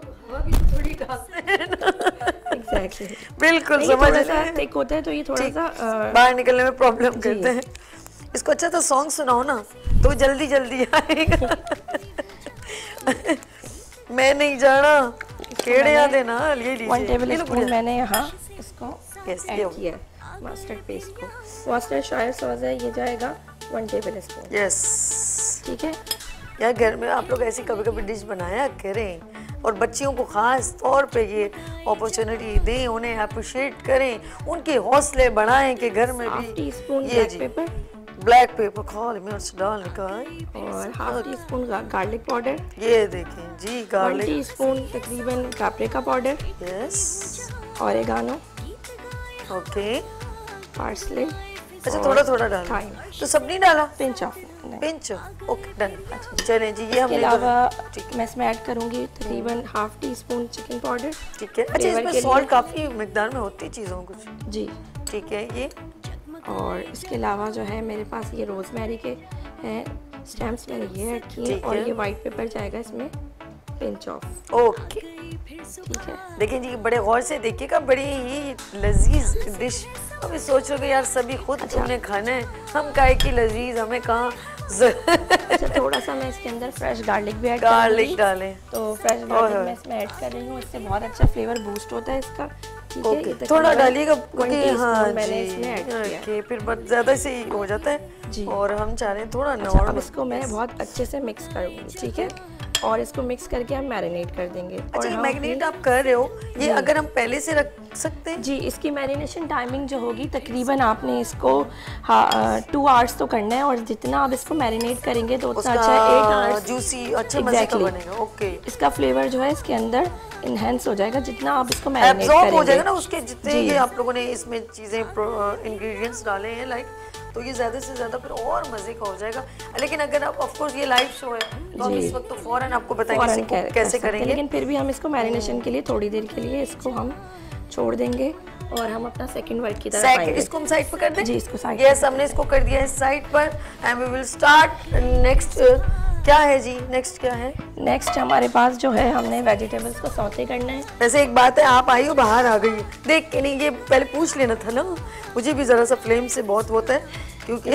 एग्जैक्टली बिल्कुल समझ रहे थिक होता है तो ये थोड़ा सा बाहर निकलने में प्रॉब्लम करते हैं। इसको अच्छा तो सॉन्ग सुनाओ ना तो जल्दी जल्दी आएगा। मैं नहीं जाना केड़े याद है ना, ये लीजिए वन टेबल स्पून मैंने यहाँ इसको ऐड किया मस्टर्ड पेस्ट को। वॉस्टरशायर सॉस है, ये जाएगा वन टेबल स्पून। यस, ठीक है। यार घर में आप लोग ऐसी कभी कभी डिश बनाया करें और बच्चियों को खास तौर पे ये अपॉर्चुनिटी दें, उन्हें अप्रिशिएट करें, उनके हौसले बढ़ाएं कि घर में भी टी स्पून ये ब्लैक पेपर, ब्लैक पेपर काली मिर्च डालने का, और half teaspoon garlic powder, ये देखें जी गार्लिक, वन टी स्पून तकरीबन paprika powder, yes, oregano, okay, parsley, अच्छा थोड़ा थोड़ा डाला तो सब नहीं डाला, pinch of pinch, okay done. चलें जी, ये हमने इसके अलावा मैं इसमें ऐड करूंगी तकरीबन half teaspoon chicken powder, ठीक है। अच्छा इसमें सॉल्ट काफ़ी मिकदार में होती है चीज़ों कुछ, जी ठीक है। ये और इसके अलावा जो है मेरे पास ये रोज़मेरी के हैं स्टैम्प्स, मैंने ये ऐड किए, और ये वाइट पेपर जाएगा इसमें पिंच ऑफ, ओके ठीक है। देखिए जी बड़े गौर से देखिएगा, बड़ी ही लजीज डिश अभी सोच रहे यार सभी खुद तुमने खाना है, हम काहे की लजीज, हमें कहाँ अच्छा थोड़ा सा मैं इसके अंदर फ्रेश गार्लिक भी ऐड गार्लिक डालें, तो फ्रेश गार्लिक मैं इसमें ऐड कर रही हूँ, इससे बहुत अच्छा फ्लेवर बूस्ट होता है इसका। ठीक है, ये थोड़ा डालिएगा क्योंकि हाँ मैंने इसमें ऐड किया कि फिर बहुत ज्यादा से ही हो जाता है जी। और हम चाह रहे हैं थोड़ा अच्छा, नॉर्मल। अब इसको मैं बहुत अच्छे से मिक्स करूँगी, ठीक है, और इसको मिक्स करके हम मैरिनेट कर देंगे। अच्छा और ये हम मैरिनेट आप कर रहे हो, ये अगर हम पहले से रख सकते हैं? जी, इसकी मैरिनेशन टाइमिंग जो होगी तकरीबन आपने इसको टू आवर्स तो करना है, और जितना आप इसको मैरिनेट करेंगे तो उतना अच्छा एट आवर्स जूसी अच्छा मजे का बनेगा। ओके, इसका फ्लेवर जो है इसके अंदर इनहेंस हो जाएगा जितना आप इसको मैरिनेट एब्जॉर्ब करेंगे हो जाएगा ना उसके जितने ये आप लोगों ने इसमें चीजें इंग्रेडिएंट्स डाले हैं लाइक, तो ये ज्यादा से ज्यादा फिर और मजे का हो जाएगा। लेकिन अगर आप ऑफ कोर्स ये लाइव शो है तो हम इस वक्त तो फौरन आपको बताएंगे फौरन इसको कर- कैसे कर सकते हैं, करेंगे। लेकिन फिर भी हम इसको मैरिनेशन के लिए थोड़ी देर के लिए इसको हम छोड़ देंगे और हम अपना सेकंड वर्क की तरफ सेकंड आएंगे। इसको हम साइड पर कर दें? जी, इसको साइड यस, हमने इसको कर दिया है साइड पर and we will start next. क्या है जी नेक्स्ट, क्या है नेक्स्ट? हमारे पास जो है हमने वेजिटेबल्स को सौते करना है। वैसे एक बात है, आप आई हो बाहर आ गई देख के, नहीं ये पहले पूछ लेना था ना, मुझे भी जरा सा फ्लेम से बहुत होता है क्योंकि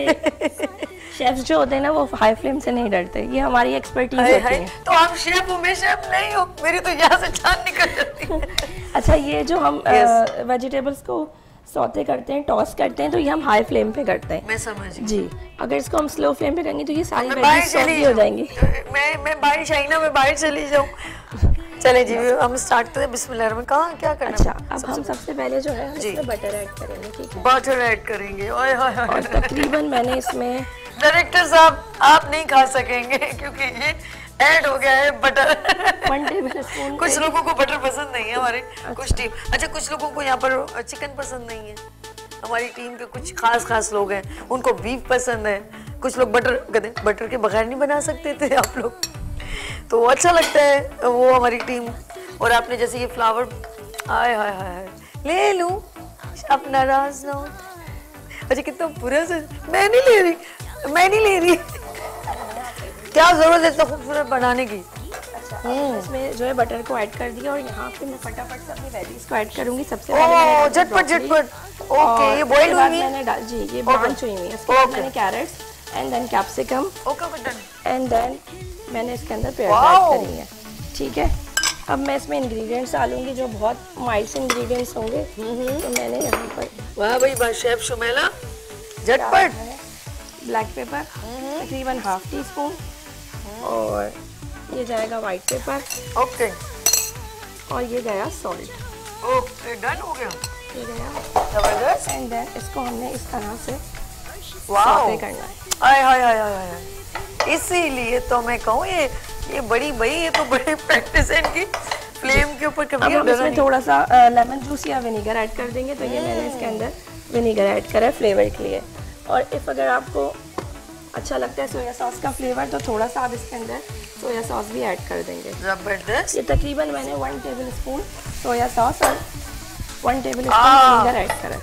शेफ्स जो होते हैं ना वो हाई फ्लेम से नहीं डरते, ये हमारी एक्सपर्टीज हाय होती हाय, है। तो आप शेफ हो, मैं शेफ नहीं हूँ, मेरी तो यहाँ से जान निकल जाती है। अच्छा, ये जो हम Yes. वेजिटेबल्स को सौते करते हैं, टॉस करते हैं, तो ये हम हाई फ्लेम पे करते हैं। मैं समझ गई। जी, अगर इसको हम स्लो फ्लेम पे करेंगे तो ये सारी मैं बाहर वेजीज चली सॉफ्टी हो जाएंगी। मैं मैं बाहर शाइना में बाहर चली जाऊँ। चले जी हम स्टार्ट करते हैं बिस्मिल्लाह में। कहाँ क्या करना अच्छा, है? अब हम सबसे पहले जो है हम जी। इसमें बटर ऐड करेंगे, ठीक है, बटर ऐड करेंगे। ओए होए होए। और तकरीबन मैंने इसमें डायरेक्टर साहब आप नहीं खा सकेंगे क्योंकि ये ऐड हो गया है बटर। One table spoon. कुछ लोगों को बटर पसंद नहीं है हमारे कुछ टीम, अच्छा कुछ लोगों को यहाँ पर चिकन पसंद नहीं है, हमारी टीम के कुछ खास खास लोग हैं उनको बीफ पसंद है, कुछ लोग बटर कहते बटर के बगैर नहीं बना सकते थे आप लोग, तो अच्छा लगता है वो हमारी टीम। और आपने जैसे ये फ्लावर, आय हाय हाय ले लूं आप नाराज ना हो। अच्छा कितना बुरा से, मैं नहीं ले रही, मैं नहीं ले रही। क्या जरूरत है इतना खूबसूरत बनाने की? इसमें जो है बटर को ऐड कर दिया और यहाँ पे मैं फटाफट से अपनी वेजीज को ऐड करूंगी। सबसे पहले मैंने ओह डाला झटपट broccoli, झटपट। ओके, और ये उसके बॉइल्ड बाद हुई है? मैंने डाल जी ये ब्रांच हुई हुई है। उसके बाद Okay. मैंने carrots and then capsicum okay okay done. And then मैंने इसके अंदर प्याज Wow. ऐड करी है, ठीक है। अब मैं इसमें इंग्रेडिएंट्स डालूंगी जो बहुत माइल्ड इंग्रेडिएंट्स होंगे, तो मैंने यहाँ पर वाह भाई वाह शेफ शुमेला झटपट। ब्लैक पेपर तकरीबन हाफ टी स्पून, और ये जाएगा वाइट पेपर, ओके और ये गया सॉल्ट, ओके डन हो गया, ये गया जबरदस्त। एंड देन इसको हमने इस तरह से वाह सौते करना है। हाय हाय हाय हाय हाय। इसीलिए तो मैं कहूँ ये ये बड़ी भाई ये तो बड़ी प्रैक्टिस है इनकी, फ्लेम के ऊपर अब कभी हम डरा इसमें नहीं। थोड़ा सा लेमन जूस या विनीगर ऐड कर देंगे, तो ये मैंने इसके अंदर विनीगर ऐड करा है फ्लेवर के लिए। और इफ अगर आपको अच्छा लगता है सोया सॉस का फ्लेवर तो थोड़ा सा आप इसके अंदर सोया सॉस भी ऐड कर देंगे। जबरदस्त। ये तकरीबन मैंने one tablespoon soya sauce और one tablespoon ah. Vinegar add करा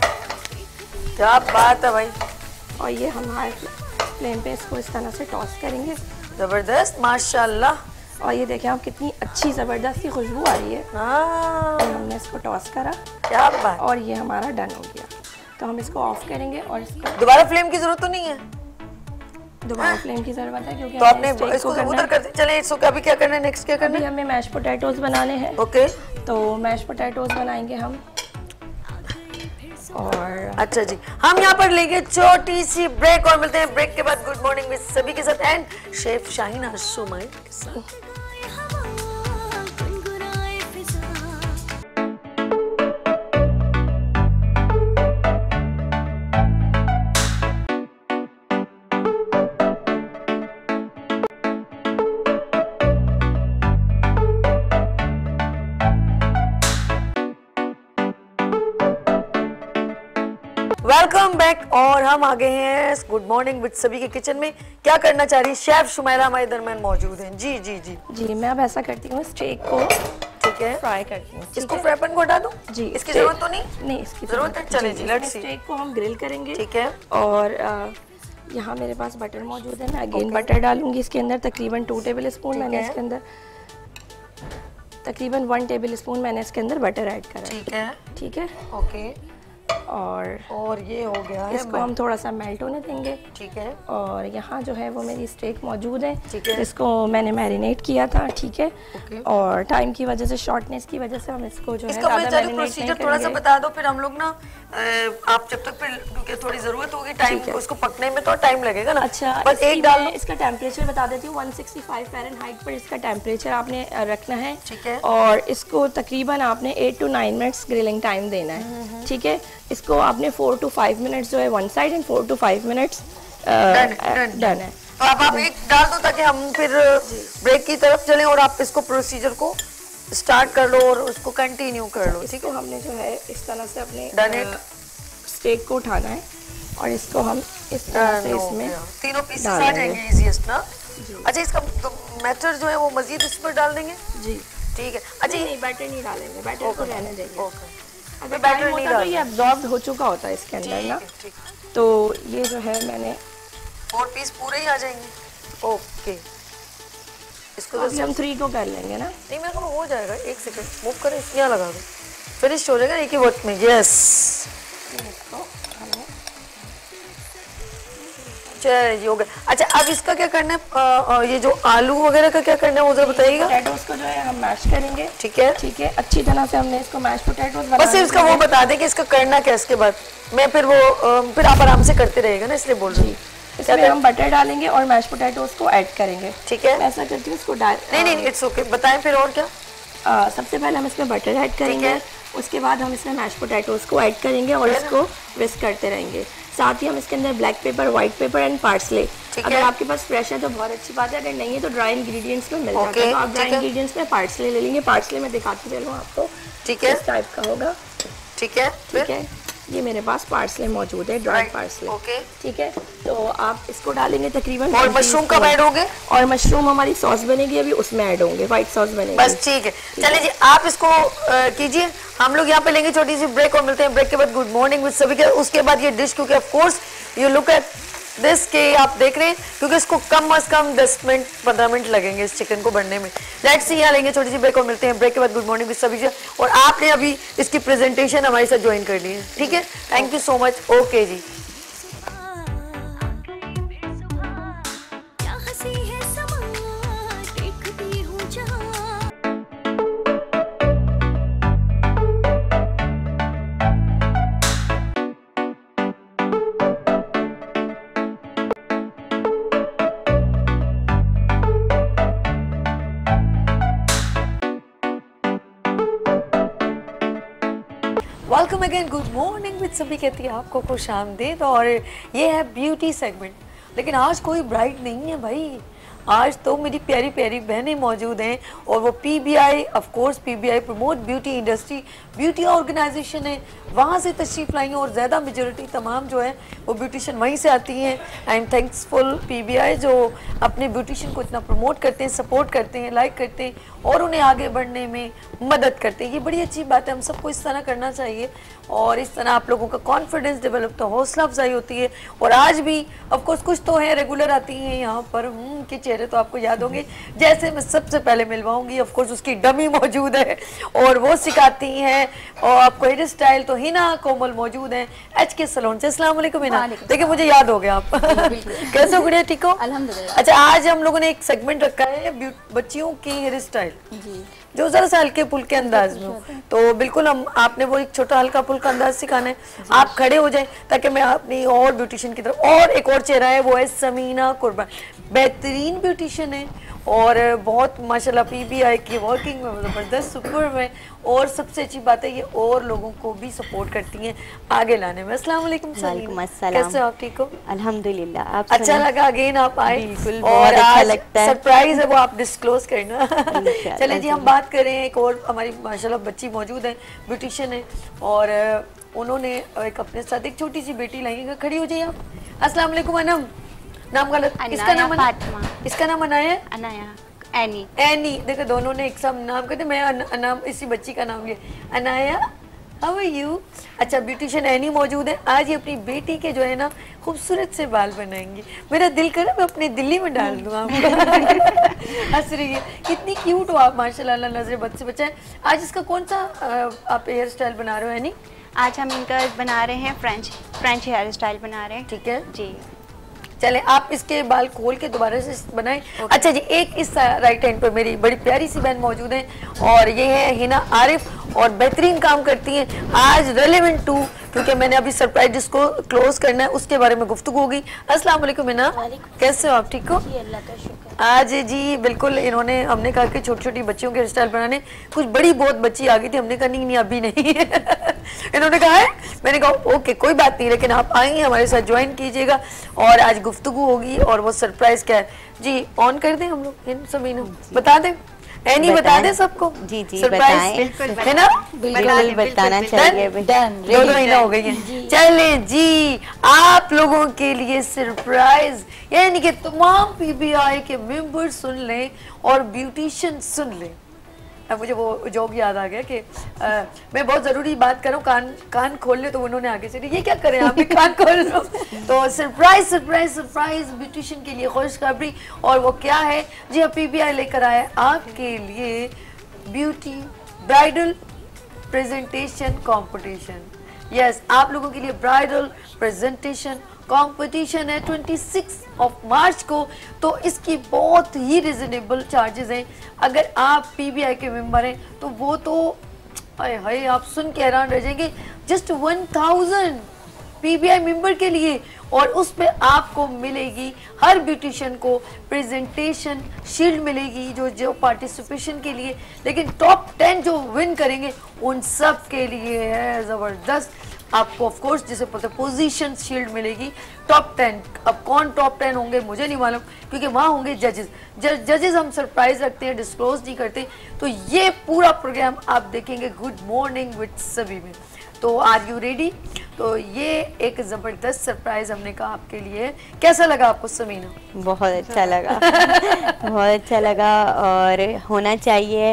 है। क्या बात है भाई, और ये हम हाई फ्लेम पे इसको इस तरह से टॉस करेंगे। जबरदस्त माशाल्लाह। और ये देखें आप कितनी अच्छी ज़बरदस्त की खुशबू आ रही है। हाँ हमने इसको टॉस करा क्या बात। और ये हमारा डन हो गया, तो हम इसको ऑफ करेंगे और इसको दोबारा फ्लेम की जरूरत तो नहीं है? दोबारा फ्लेम की ज़रूरत है क्योंकि तो हमने आपने steak इसको को करना उधर है। कर दिया। चले इसको अभी क्या करना है, नेक्स्ट क्या करना अभी है? हमें मैश पोटैटोज बनाने हैं, ओके तो मैश पोटैटोज बनाएंगे हम। और अच्छा जी, हम यहाँ पर लेंगे छोटी सी ब्रेक और मिलते हैं ब्रेक के बाद गुड मॉर्निंग विद सभी के साथ एंड शेफ शाहीना सुमैन के साथ। वेलकम बैक और हम आ गए हैं गुड मॉर्निंग विद सभी के किचन में। क्या करना चाह रही है शेफ शुमैला हमारे दरमियान मौजूद हैं। जी जी जी जी मैं अब ऐसा करती हूँ, स्टेक को ठीक है, फ्राई करती हूँ। ठीक इसको है? फ्राई पैन को हटा दूं? जी, इसकी steak- जरूरत तो नहीं? नहीं इसकी जरूरत है? चलें जी, let's see। स्टेक को हम ग्रिल करेंगे, ठीक है। और अ, यहाँ मेरे पास बटर मौजूद है, मैं अगेन बटर डालूंगी इसके अंदर तकरीबन टू टेबल स्पून। मैंने है। इसके अंदर तकरीबन वन टेबल स्पून मैंने इसके अंदर बटर ऐड करा है, ठीक है ठीक है। ओके और और ये हो गया है, इसको हम थोड़ा सा मेल्ट होने देंगे। ठीक है। और यहाँ जो है वो मेरी स्टेक मौजूद है, ठीक है। इसको मैंने मैरिनेट किया था, ठीक है। ओके। और टाइम की वजह से, शॉर्टनेस की वजह से हम इसको जो है इसका ज़्यादा मैरिनेट नहीं प्रोसीजर थोड़ा सा करेंगे। बता दो, फिर हम लोग ना अ, आप जब तक फिर क्योंकि थोड़ी जरूरत होगी टाइम, उसको पकने में तो टाइम लगेगा ना। अच्छा, बस इसकी एक डाल मैं इसका टेम्परेचर बता देती हूँ। एक सौ पैंसठ फ़ारेनहाइट पर इसका टेम्परेचर आपने अ, रखना है, ठीक है। और इसको तकरीबन आपने eight to nine minutes grilling time देना है, ठीक है। इसको आपने फोर टू फाइव मिनट्स जो है one side and four to five minutes done है। तो अब आप एक डाल दो ताकि हम फिर ब्रेक की तरफ चलें और आप इसको प्रोसीजर को स्टार्ट कर लो और उसको कंटिन्यू कर लो। ठीक है, हमने जो है इस तरह से अपने डन इट स्टेक को उठाना है और इसको हम इस तरह से इसमें तीनों पीसेस आ जाएंगे इजीएस्ट ना। अच्छा, इसका मैटर जो है वो मजीद इस पर डाल देंगे जी, ठीक है। अच्छा, नहीं बैटर नहीं डालेंगे, बैटर को रहने देंगे। ओके, अगर बैटर नहीं डालेंगे, ये अब्जॉर्ब हो चुका होता है इसके अंदर ना, तो ये जो है मैंने फोर पीस पूरे ही आ जाएंगे। ओके, इसको अभी हम थ्री को कर लेंगे ना। नहीं, मेरे को हो जाएगा, एक सेकंड मूव करें, यहाँ लगा दो, फिनिश हो जाएगा एक ही वक्त में। यस, चलिए हो गया। अच्छा, अब इसका क्या करना है, आ, आ, ये जो आलू वगैरह का क्या करना है वो जरा बताइएगा। पोटैटोस को जो है हम मैश करेंगे, ठीक है ठीक है। अच्छी तरह से हमने इसको मैश पोटैटोस बना, बस इसका वो बता दें कि इसका करना क्या है, इसके बाद मैं फिर वो आ, फिर आप आराम से करते रहेगा ना, इसलिए बोल रही हूँ। इसमें हम बटर डालेंगे और मैश पोटैटोस को ऐड करेंगे, ठीक है। मैं ऐसा करती हूँ इसको डाल नहीं नहीं इट्स ओके, बताएं फिर और क्या। आ, सबसे पहले हम इसमें बटर ऐड करेंगे, उसके बाद हम इसमें मैश पोटैटोस को ऐड करेंगे और इसको विस्क करते रहेंगे। साथ ही हम इसके अंदर black pepper, white pepper and parsley, अगर आपके पास फ्रेश है तो बहुत अच्छी बात है, अगर नहीं है तो ड्राई इंग्रेडिएंट्स में मिल जाता है, तो आप ड्राई इंग्रेडिएंट्स में पार्सले ले लेंगे। पार्सले में दिखाती चलूँ आपको, ठीक है, इस टाइप का होगा, ठीक है। ठीक है, ये मेरे पास पार्सले मौजूद है, ड्राई पार्सले, ओके, ठीक है। तो आप इसको डालेंगे तकरीबन। और मशरूम कब ऐड होंगे? और मशरूम हमारी सॉस बनेगी अभी, उसमें ऐड होंगे, व्हाइट सॉस बनेगी। बस ठीक है, चलिए जी आप इसको कीजिए, हम लोग यहाँ पे लेंगे छोटी सी ब्रेक और मिलते हैं ब्रेक के बाद गुड मॉर्निंग विद सभी के। उसके बाद ये डिश, क्योंकि of course you look at this के आप देख रहे हैं, क्योंकि इसको कम अज कम दस मिनट पंद्रह मिनट लगेंगे इस चिकन को बनने में। लेट्स सी, यहाँ लेंगे छोटी सी ब्रेक और मिलते हैं ब्रेक के बाद गुड मॉर्निंग विद सभी। और आपने अभी इसकी प्रेजेंटेशन हमारे साथ ज्वाइन कर ली है, ठीक है, thank you so much. Okay जी, welcome again, good morning with सभी कहती है आपको खुश आमदीद। और ये है ब्यूटी सेगमेंट, लेकिन आज कोई ब्राइड नहीं है भाई, आज तो मेरी प्यारी प्यारी बहनें मौजूद हैं और वो PBI, of course PBI promote beauty industry, beauty organisation है, वहाँ से तशरीफ लाई हैं और ज़्यादा मेजॉरिटी तमाम जो है वो ब्यूटिशियन वहीं से आती हैं। आई एम थैंक्सफुल पीबीआई जो अपने ब्यूटिशियन को इतना प्रमोट करते हैं, सपोर्ट करते हैं, लाइक करते हैं और उन्हें आगे बढ़ने में मदद करते हैं। ये बड़ी अच्छी बात है, हम सबको इस तरह करना चाहिए और इस तरह आप लोगों का कॉन्फिडेंस डेवलप, तो हौसला अफजाई होती है। और आज भी ऑफ कोर्स कुछ तो है रेगुलर आती हैं यहाँ पर, के चेहरे तो आपको याद होंगे, जैसे मैं सबसे पहले मिलवाऊंगी ऑफ कोर्स उसकी डमी मौजूद है और वो सिखाती हैं और आपको हेयर स्टाइल, तो हिना कोमल मौजूद है एच के सलोन से। अस्सलाम वालेकुम हिना, देखिए मुझे याद हो गया आप कैसे हो गुड़िया, ठीक हो? अल्हम्दुलिल्लाह। अच्छा, आज हम लोगों ने एक सेगमेंट रखा है बच्चियों की हेयर स्टाइल जी, जो जरा सा हल्के फुल्के अंदाज में हो, तो बिल्कुल हम आपने वो एक छोटा हल्का फुल्का अंदाज सिखाना है। आप खड़े हो जाएं ताकि मैं अपनी और ब्यूटिशियन की तरफ, और एक और चेहरा है वो है समीना कुर्बान, बेहतरीन ब्यूटिशियन है और बहुत माशाल्लाह पीबीआई की वर्किंग में ज़बरदस्त सुपर में, और सबसे अच्छी बात है ये और लोगों को भी सपोर्ट करती हैं आगे लाने में। अस्सलाम वालेकुम समीना, कैसे हो आप, ठीक हो? अल्हम्दुलिल्लाह। आप अच्छा लगा अगेन आप आए, बिल्कुल, और बहुत अच्छा आज लगता है, सरप्राइज है वो आप डिस्क्लोज करना। चलिए जी हम बात करें, एक और हमारी माशाल्लाह बच्ची मौजूद है, ब्यूटिशियन है और उन्होंने एक अपने साथ एक छोटी सी बेटी लाई है। खड़ी हो जाइए आप। अस्सलाम वालेकुम अनम, नाम गलत, इसका नाम फातिमा, इसका नाम अनाया, अनाया, एनी, एनी, देखो दोनों ने एक साथ नाम कहते, मैं अन, नाम इसी बच्ची का नाम लिया, अनाया हाउ आर यू? अच्छा, ब्यूटिशियन एनी मौजूद है। आज ये अपनी बेटी के जो है ना खूबसूरत से बाल बनाएंगी। मेरा दिल करे मैं अपनी दिल्ली में डाल दूँ आपको। हंस रही है, कितनी क्यूट हो आप माशाल्लाह, नजर बद से बचा है। आज इसका कौन सा आप हेयर स्टाइल बना रहे हो एनी? आज हम इनका बना रहे हैं फ्रेंच फ्रेंच हेयर स्टाइल बना रहे हैं। ठीक है जी, चले आप इसके बाल खोल के दोबारा से बनाएं। अच्छा जी, एक इस राइट हैंड पर मेरी बड़ी प्यारी सी बहन मौजूद है और ये है हिना आरिफ और बेहतरीन काम करती हैं। आज रेलेवेंट टू, क्योंकि मैंने अभी सरप्राइज जिसको क्लोज करना है उसके बारे में गुफ्तगू होगी। अस्सलाम वालेकुम हिना, कैसे हो आप? ठीक हो? अल्लाह का शुक्र। आज जी बिल्कुल इन्होंने हमने कहा कि छोटी छोटी बच्चियों के हेयर स्टाइल बनाने, कुछ बड़ी बहुत बच्ची आ गई थी, हमने कहा नहीं नहीं अभी नहीं। इन्होंने कहा है, मैंने कहा ओके कोई बात नहीं, लेकिन आप आएंगे हमारे साथ ज्वाइन कीजिएगा और आज गुफ्तगू होगी। और वो सरप्राइज क्या है जी, ऑन कर दें हम लोग इन सभी ने, बता दें एनी, बता दें सबको। जी जी सरप्राइज है ना, बिल्कुल बताना चाहिए। दोनों ही ना हो गई हैं। चले जी, आप लोगों के लिए सरप्राइज, यानी कि तमाम पीबीआई के मेंबर सुन लें और ब्यूटिशियन सुन लें। अब मुझे वो जोक याद आ गया कि आ, मैं बहुत ज़रूरी बात कर रहा हूँ, कान कान खोल ले, तो उन्होंने आगे से ये क्या करें आप भी कान खोल लो। तो सरप्राइज सरप्राइज सरप्राइज ब्यूटिशियन के लिए खुशखबरी, और वो क्या है जी, अब पीबीआई लेकर आया है आपके लिए beauty bridal presentation competition. Yes, आप लोगों के लिए ब्राइडल प्रेजेंटेशन कंपटीशन है छब्बीस ऑफ मार्च को। तो इसकी बहुत ही रिजनेबल चार्जेस हैं। अगर आप पीबीआई के मेंबर हैं तो वो तो हाय हाय आप सुन के हैरान रह जाएंगे, just one thousand PBI member के लिए। और उस पे आपको मिलेगी, हर ब्यूटिशियन को प्रेजेंटेशन शील्ड मिलेगी जो जो पार्टिसिपेशन के लिए, लेकिन टॉप टेन जो विन करेंगे उन सब के लिए है ज़बरदस्त। आपको ऑफ कोर्स जिसे पता है पोजीशन शील्ड मिलेगी, टॉप टेन। अब कौन टॉप टेन होंगे मुझे नहीं मालूम, क्योंकि वहाँ होंगे जजेस। जजेस हम सरप्राइज रखते हैं, डिस्क्लोज नहीं करते। तो ये पूरा प्रोग्राम आप देखेंगे गुड मॉर्निंग विद सभी में। तो आर यू रेडी? तो ये एक ज़बरदस्त सरप्राइज हमने कहा आपके लिए। कैसा लगा आपको समीना? बहुत अच्छा लगा। बहुत अच्छा लगा, और होना चाहिए।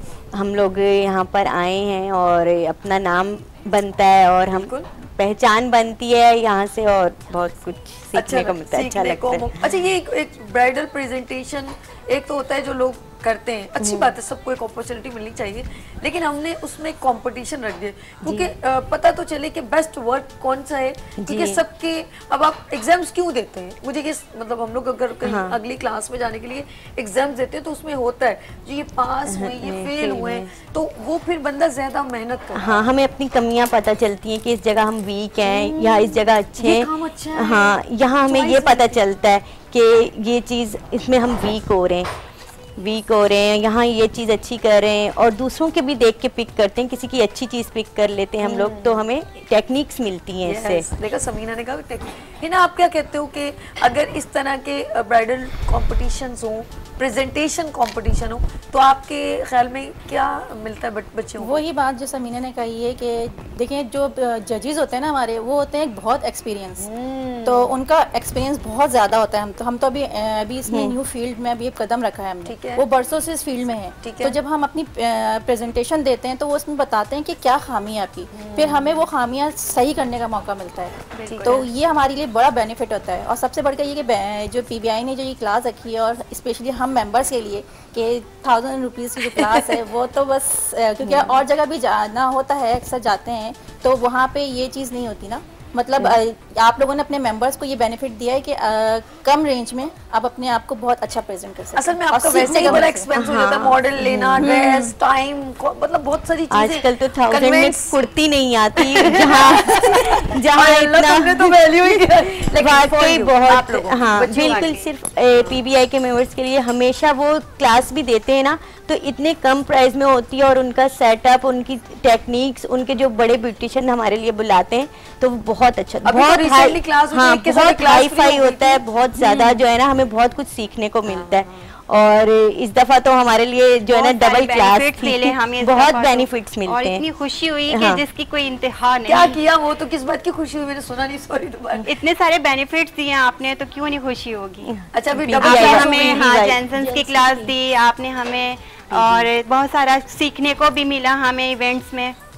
हम लोग यहाँ पर आए हैं और अपना नाम बनता है और हम पहचान बनती है यहाँ से, और बहुत कुछ सीखने अच्छा को मिलता है, अच्छा लगता है। अच्छा, ये एक, एक ब्राइडल प्रेजेंटेशन एक तो होता है जो लोग करते हैं, अच्छी बात है, सबको एक अपॉर्चुनिटी मिलनी चाहिए, लेकिन हमने उसमें कंपटीशन रख दिया क्योंकि पता तो चले कि बेस्ट वर्क कौन सा है। क्योंकि सबके, अब आप एग्जाम्स क्यों देते हैं, मुझे ये मतलब हम लोग अगर कहीं हाँ। अगली क्लास में जाने के लिए एग्जाम्स देते हैं तो उसमें होता है जो ये पास हुए, ये फेल हुए, तो वो फिर बंदा ज्यादा मेहनत करता है। हाँ, हमें अपनी कमियां पता चलती हैं कि इस जगह हम वीक हैं या इस जगह अच्छे हैं। हाँ, यहाँ हमें ये पता चलता है कि ये चीज़ इसमें हम वीक हो रहे हैं वीक हो रहे हैं यहाँ ये चीज़ अच्छी कर रहे हैं, और दूसरों के भी देख के पिक करते हैं, किसी की अच्छी चीज़ पिक कर लेते हैं हम लोग, तो हमें टेक्निक्स मिलती हैं इससे। देखा समीना ने कहा टेक्निक है ना। आप क्या कहते हो कि अगर इस तरह के ब्राइडल कॉम्पिटिशन्स हों, प्रेजेंटेशन कंपटीशन हो, तो आपके ख्याल में क्या मिलता है बच्चों को? वही बात जो समीना ने कही है कि देखें जो जजेस होते हैं ना हमारे, वो होते हैं बहुत एक्सपीरियंस, तो उनका एक्सपीरियंस बहुत ज़्यादा होता है। हम तो हम तो अभी अभी इसमें न्यू फील्ड में अभी कदम रखा है हमने, वो बरसों से इस फील्ड में है। तो जब हम अपनी प्रेजेंटेशन देते हैं तो वो उसमें बताते हैं कि क्या खामी है आपकी, फिर हमें वो खामियां सही करने का मौका मिलता है। तो ये हमारे लिए बड़ा बेनिफिट होता है। और सबसे बढ़कर ये कि जो पीबीआई ने जो ये क्लास रखी है, और स्पेशली हम मेंबर्स के लिए कि थाउजेंड रुपीज़ की जो क्लास है वो तो बस, क्योंकि और जगह भी जाना होता है, अक्सर जाते हैं तो वहाँ पे ये चीज़ नहीं होती ना। मतलब आप लोगों ने अपने मेंबर्स को ये बेनिफिट दिया है कि आ, कम रेंज में आप अपने आप को बहुत अच्छा प्रेजेंट कर सकते हैं। असल में आपका वैसे ही बड़ा एक्सपेंस हो जाता है, मॉडल लेना, ड्रेस, टाइम, मतलब बहुत सारी चीजें। आजकल तो थाउजेंड में कुर्ती नहीं आती, जहाँ जहाँ इतना तो वैल्यू ही वाकई बहुत। हाँ बिल्कुल, सिर्फ पीबीआई के मेंबर्स के लिए हमेशा वो क्लास भी देते हैं ना, तो इतने कम प्राइस में होती है, और उनका सेटअप, उनकी टेक्निक्स, उनके जो बड़े ब्यूटिशियन हमारे लिए बुलाते हैं तो बहुत अच्छा, बहुत हाई, हाँ, बहुत हाई फाई होता है, बहुत ज्यादा जो है ना, हमें बहुत कुछ सीखने को मिलता है। और इस दफा तो हमारे लिए जो है ना डबल क्लास मिले, हमें बहुत बेनिफिट्स मिलते हैं, और इतनी खुशी हुई कि हाँ। जिसकी कोई इंतहा नहीं। क्या किया वो, तो किस बात की खुशी हुई, मैंने सुना नहीं, सॉरी दोबारा। इतने सारे बेनिफिट्स दिए आपने तो क्यों नहीं खुशी होगी। अच्छा, आपने हमें हाँ जेंसन्स की क्लास दी आपने हमें, और बहुत सारा सीखने को भी मिला हमें इवेंट्स में।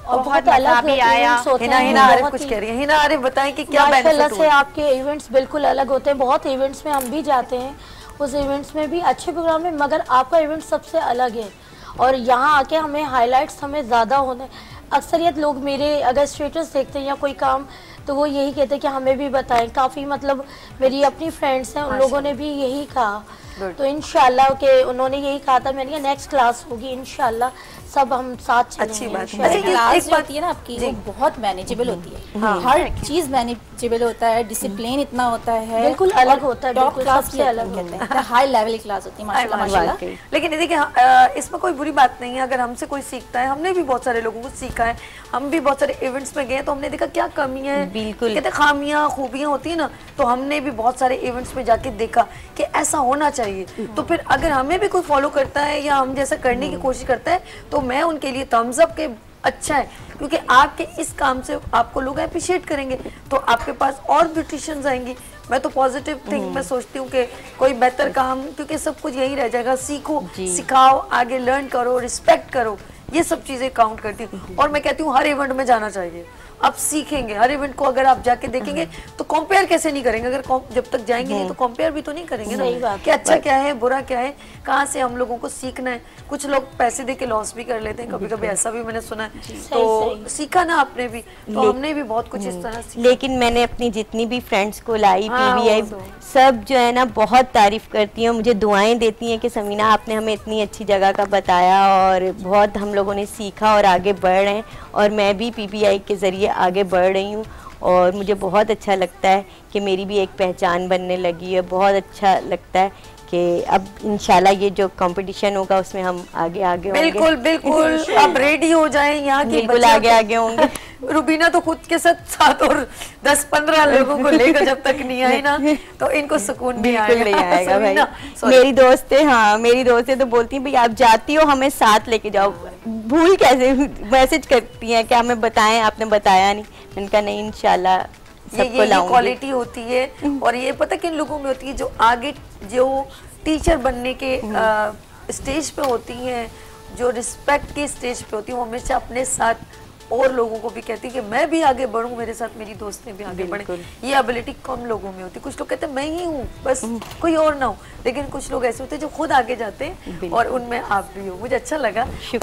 और बहुत अलग भी आया। हिना हिना आरिफ कुछ कह रही है। हिना आरिफ बताएं कि क्या माशाल्लाह बेनिफिट से हुआ? आपके इवेंट्स बिल्कुल अलग होते हैं। बहुत इवेंट्स में हम भी जाते हैं, उस इवेंट्स में भी अच्छे प्रोग्राम है, मगर आपका इवेंट सबसे अलग है। और यहाँ आके हमें हाइलाइट्स हमें ज़्यादा होने, अक्सरियत लोग मेरे अगर स्टेटस देखते हैं या कोई काम तो वो यही कहते हैं कि हमें भी बताएं। काफ़ी मतलब मेरी अपनी फ्रेंड्स हैं, उन लोगों ने भी यही कहा। तो इंशाल्लाह के उन्होंने यही कहा था, मैंने कहा नेक्स्ट क्लास होगी इंशाल्लाह सब हम साथ चलेंगे। अच्छी बात है। अच्छा, क्लास जो होती है ना आपकी वो बहुत मैनेजेबल होती है। हाँ। हर चीज मैनेजेबल होता है, डिसिप्लिन इतना होता है, बिल्कुल अलग होता है, टॉप क्लास सबसे अलग कहते हैं, हाई लेवल की क्लास होती है माशाल्लाह माशाल्लाह। लेकिन देखिए इसमें कोई बुरी बात नहीं है अगर हमसे कोई सीखता है। हमने भी बहुत सारे लोगों को सीखा है, हम भी बहुत सारे इवेंट्स में गए तो हमने देखा क्या कमियां हैं, बिल्कुल कहते खामियां खूबियां होती है ना, तो हमने भी बहुत सारे इवेंट्स में जाके देखा कि ऐसा होना चाहिए। तो फिर अगर हमें भी कोई फॉलो करता है या हम जैसा करने की कोशिश करता है तो मैं उनके लिए थम्स अप के अच्छा है, क्योंकि आपके इस काम से आपको लोग अप्रिशिएट करेंगे तो आपके पास और ब्यूटिशियंस आएंगी। मैं तो पॉजिटिव थिंक मैं सोचती हूँ कि कोई बेहतर काम, क्योंकि सब कुछ यही रह जाएगा, सीखो सिखाओ आगे लर्न करो रिस्पेक्ट करो, ये सब चीजें काउंट करती हूँ। और मैं कहती हूँ हर इवेंट में जाना चाहिए। आप सीखेंगे हर इवेंट को, अगर आप जाके देखेंगे तो कंपेयर कैसे नहीं करेंगे, अगर जब तक जाएंगे नहीं तो कंपेयर भी तो नहीं करेंगे ना कि अच्छा क्या है बुरा क्या है, कहाँ से हम लोगों को सीखना है। कुछ लोग पैसे दे के लॉस भी कर लेते हैं कभी कभी, ऐसा भी मैंने सुना है। तो सीखा ना आपने भी, तो हमने भी बहुत कुछ इस तरह सीखा। लेकिन मैंने अपनी जितनी भी फ्रेंड्स को लाई पीवीआई सब जो है ना बहुत तारीफ करती हैं, मुझे दुआएं देती हैं कि समीना आपने हमें इतनी अच्छी जगह का बताया और बहुत हम लोगों ने सीखा और आगे बढ़ रहे हैं। और मैं भी पीपीआई के ज़रिए आगे बढ़ रही हूँ और मुझे बहुत अच्छा लगता है कि मेरी भी एक पहचान बनने लगी है। बहुत अच्छा लगता है कि अब इंशाल्लाह ये जो कंपटीशन होगा उसमें हम आगे आगे होंगे। बिल्कुल बिल्कुल अब रेडी हो जाएं यहाँ की, बिल्कुल आगे आगे होंगे। रुबीना तो खुद के साथ साथ और दस पंद्रह लोगों को लेकर जब तक नहीं आई ना तो इनको सुकून नहीं आएगा। नहीं आएगा भाई। मेरी दोस्त है, हाँ मेरी दोस्त है तो बोलती है भाई आप जाती हो हमें साथ लेके जाओ। भूल कैसे मैसेज करती हैं कि हमें बताएं, आपने बताया नहीं। मैंने कहा नहीं इंशाल्लाह सबको लाऊंगी। क्वालिटी होती है और ये पता किन लोगों में होती है, जो आगे जो टीचर बनने के आ, स्टेज पे होती हैं, जो रिस्पेक्ट के स्टेज पे होती है, वो हमेशा अपने साथ और लोगों को भी कहती है कि मैं भी आगे बढ़ूं, मेरे साथ मेरी दोस्तें भी आगे बढ़े। ये एबिलिटी कम लोगों में होती है। कुछ लोग कहते हैं मैं ही हूँ बस कोई और ना हो, लेकिन कुछ लोग ऐसे होते हैं जो खुद आगे जाते हैं और उनमें आप भी हो। मुझे अच्छा लगा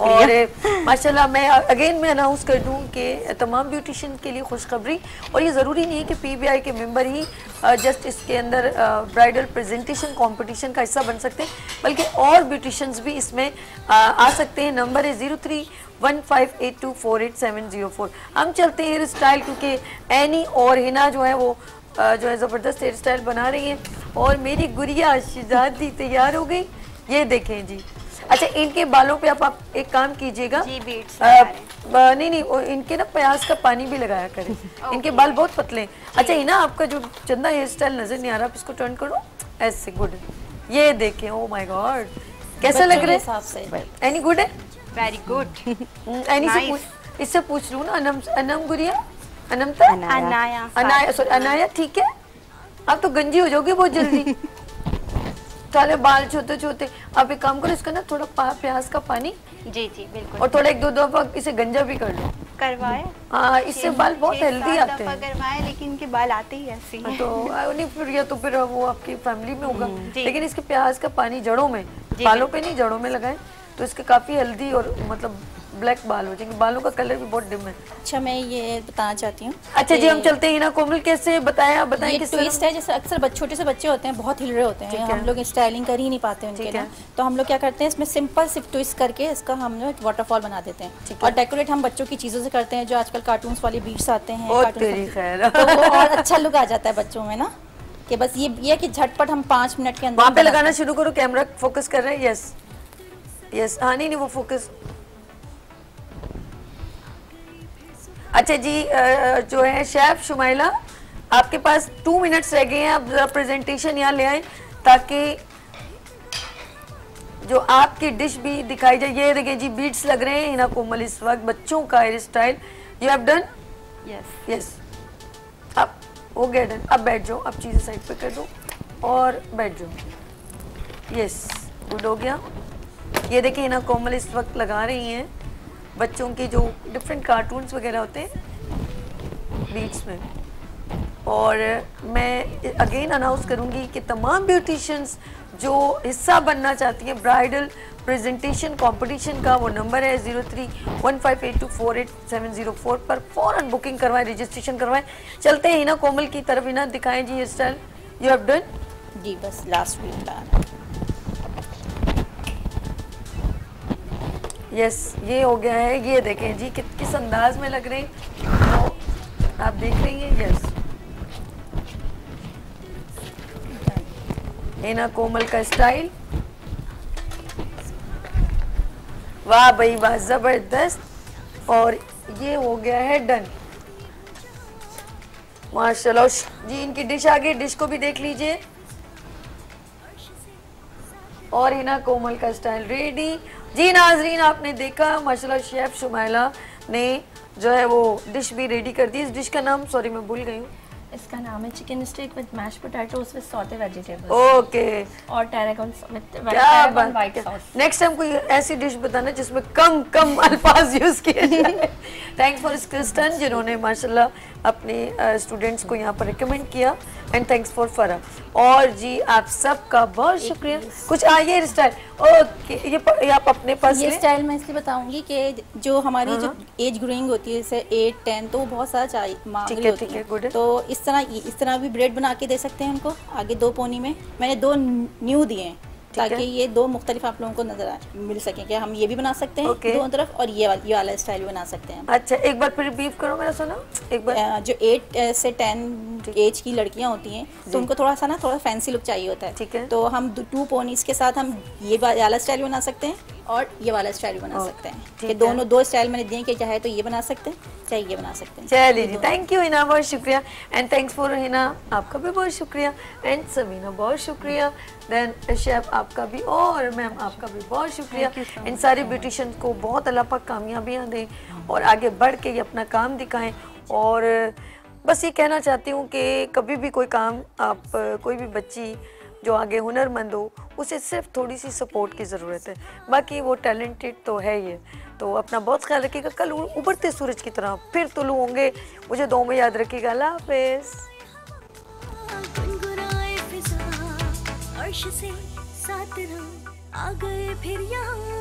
और माशाल्लाह मैं अगेन मैं अनाउंस कर दूँ कि तमाम ब्यूटिशियन के लिए खुशखबरी, और ये ज़रूरी नहीं है कि पीबीआई के मेंबर ही जस्ट इसके अंदर ब्राइडल प्रेजेंटेशन कॉम्पिटिशन का हिस्सा बन सकते हैं, बल्कि और ब्यूटिशियंस भी इसमें आ सकते हैं। नंबर है zero three one five eight two four eight seven zero four. हम चलते हैं हेयर स्टाइल, क्योंकि एनी और हिना जो है वो आ, जो है ज़बरदस्त हेयर स्टाइल बना रही हैं और मेरी गुड़िया शहजादी तैयार हो गई। ये देखें जी। अच्छा इनके बालों पे आप, आप एक काम कीजिएगा, नहीं नहीं वो इनके ना प्याज का पानी भी लगाया करें। इनके बाल बहुत पतले हैं। अच्छा हिना आपका जो चंदा हेयर स्टाइल नजर नहीं आ रहा, आप इसको टर्न करो ऐसे। गुड, ये देखें। ओ माय गॉड कैसा लग रहा है? एनी गुड है? Very good. एनी से पूछ, इससे पूछ लूँ ना। अनम अनम गुड़िया, अनमता, अनाया, अनाया सॉरी अनाया, ठीक है। आप तो गंजी हो जाओगे बहुत जल्दी। साले बाल छोटे छोटे। आप एक काम करो, इसका ना थोड़ा प्याज का पानी जी जी बिल्कुल, और थोड़ा एक दो दफा इसे गंजा भी कर लो। करवाए हाँ, इससे बाल बहुत हेल्दी आते हैं। करवाए लेकिन इनके बाल आते ही ऐसे हैं। तो नहीं फिर या तो फिर वो आपकी फैमिली में होगा, लेकिन इसके प्याज का पानी जड़ों में, बालों पे नहीं जड़ों में लगाएं तो इसके काफी हेल्दी और मतलब ब्लैक बाल हो जाएंगे। बालों का कलर भी बहुत डिम है। अच्छा मैं ये बताना चाहती हूँ। अच्छा जी हम चलते हैं ना कोमल, कैसे बताया बताएं। ये ट्विस्ट है, जैसे अक्सर छोटे से बच्चे होते हैं बहुत हिल रहे होते हैं, हम लोग स्टाइलिंग कर ही नहीं पाते उनके ना, तो हम लोग क्या करते हैं इसमें सिंपल सिर्फ ट्विस्ट करके इसका हम लोग वाटरफॉल बना देते हैं और डेकोरेट हम बच्चों की चीज़ों से करते हैं, जो आजकल कार्टून्स वाले बीट्स आते हैं, तो वो और अच्छा लुक आ जाता है बच्चों में ना, कि बस ये ये कि झटपट हम पाँच मिनट के अंदर वहाँ पे लगाना शुरू करो। कैमरा फोकस कर रहे हैं। यस यस, हाँ नहीं नहीं वो फोकस। अच्छा जी जो है शेफ शुमाइला, आपके पास टू मिनट्स रह गए हैं, आप प्रेजेंटेशन यहाँ ले आए ताकि जो आपकी डिश भी दिखाई जाए। ये देखिए जी बीट्स लग रहे हैं हिना कोमल इस वक्त, बच्चों का hairstyle. You have done? Yes yes, अब हो गया डन। अब बैठ जाओ, अब चीज़ें साइड पे कर दो और बैठ जाओ। यस गुड हो गया। ये देखिए हिना कोमल इस वक्त लगा रही हैं बच्चों के जो डिफरेंट कार्टून्स वगैरह होते हैं बीट्स में। और मैं अगेन अनाउंस करूंगी कि तमाम ब्यूटिशियंस जो हिस्सा बनना चाहती हैं ब्राइडल प्रेजेंटेशन कंपटीशन का, वो नंबर है zero three one five eight two four eight seven zero four पर फ़ौरन बुकिंग करवाएं, रजिस्ट्रेशन करवाएं। चलते हैं हिना कोमल की तरफ। हिना दिखाएं जी hairstyle you have done. जी बस लास्ट वीक का यस ये हो गया है। ये देखें जी किस किस अंदाज में लग रहे हैं, तो आप देख रही हैं। यस हिना कोमल का स्टाइल, वाह भाई वाह जबरदस्त। और ये हो गया है डन माशाल्लाह जी। इनकी डिश आ गई, डिश को भी देख लीजिए। और हिना कोमल का स्टाइल रेडी जी। नाजरीन आपने देखा माशाल्लाह शेफ शुमाइला ने जो है वो डिश भी रेडी कर दी। इस डिश का नाम सॉरी मैं भूल गई हूँ। इसका नाम है chicken steak with mash potatoes with sauté vegetables. Okay और टैरागन विद क्या tarragon white sauce. Next time कोई ऐसी डिश बताना जिसमें कम कम अल्फाज यूज किए जाए। थैंक्स फॉर क्रिस्टन जिन्होंने माशाल्लाह अपने स्टूडेंट्स uh, को यहाँ पर रिकमेंड किया, एंड थैंक्स फॉर फरा। और जी आप सबका बहुत शुक्रिया। कुछ आइए स्टाइल ओके ये, ये आप अपने पास ये स्टाइल मैं इसलिए बताऊंगी कि जो हमारी जो एज ग्रोइंग होती है जैसे एट टेन तो वो बहुत सारा चाहिए मांग रही होती है, है तो इस तरह इस तरह भी ब्रेड बना के दे सकते हैं उनको। आगे दो पोनी में मैंने दो न्यू दिए हैं ताकि ये दो मुख्तलिफ आप लोगों को नजर आ, मिल सके कि हम ये भी बना सकते हैं okay. दोनों तरफ, और ये वाला ये वाला स्टाइल भी बना सकते हैं। अच्छा एक बार फिर बीफ करो मेरा सुना एक बार। जो एट से टेन एज की लड़कियां होती हैं तो उनको थोड़ा सा ना थोड़ा फैंसी लुक चाहिए होता है, ठीक है। तो हम टू पोनीज के साथ हम ये वाला स्टाइल बना सकते हैं और ये वाला स्टाइल बना सकते हैं कि दोनों दो स्टाइल मैंने दिए कि चाहे तो ये बना सकते हैं चाहे ये बना सकते हैं। चलिए जी थैंक यू हिना, बहुत शुक्रिया। एंड थैंक्स फॉर हिना आपका भी बहुत शुक्रिया, एंड सबीना बहुत शुक्रिया, देन शेफ आपका भी, और मैम आपका भी बहुत शुक्रिया। इन सारे ब्यूटिशियन को बहुत अल्लाह पाक कामयाबियाँ दें और आगे बढ़ के ये अपना काम दिखाएं। और बस ये कहना चाहती हूँ कि कभी भी कोई काम आप कोई भी बच्ची जो आगे हुनरमंद हो उसे सिर्फ थोड़ी सी सपोर्ट की ज़रूरत है, बाकी वो टैलेंटेड तो है ही। तो अपना बहुत ख्याल रखिएगा, कल उभरते सूरज की तरह फिर तुलू होंगे, मुझे दो में याद रखिएगा। अल्लाह हाफ़िज़। अर्श से सात रंग आ गए फिर यहाँ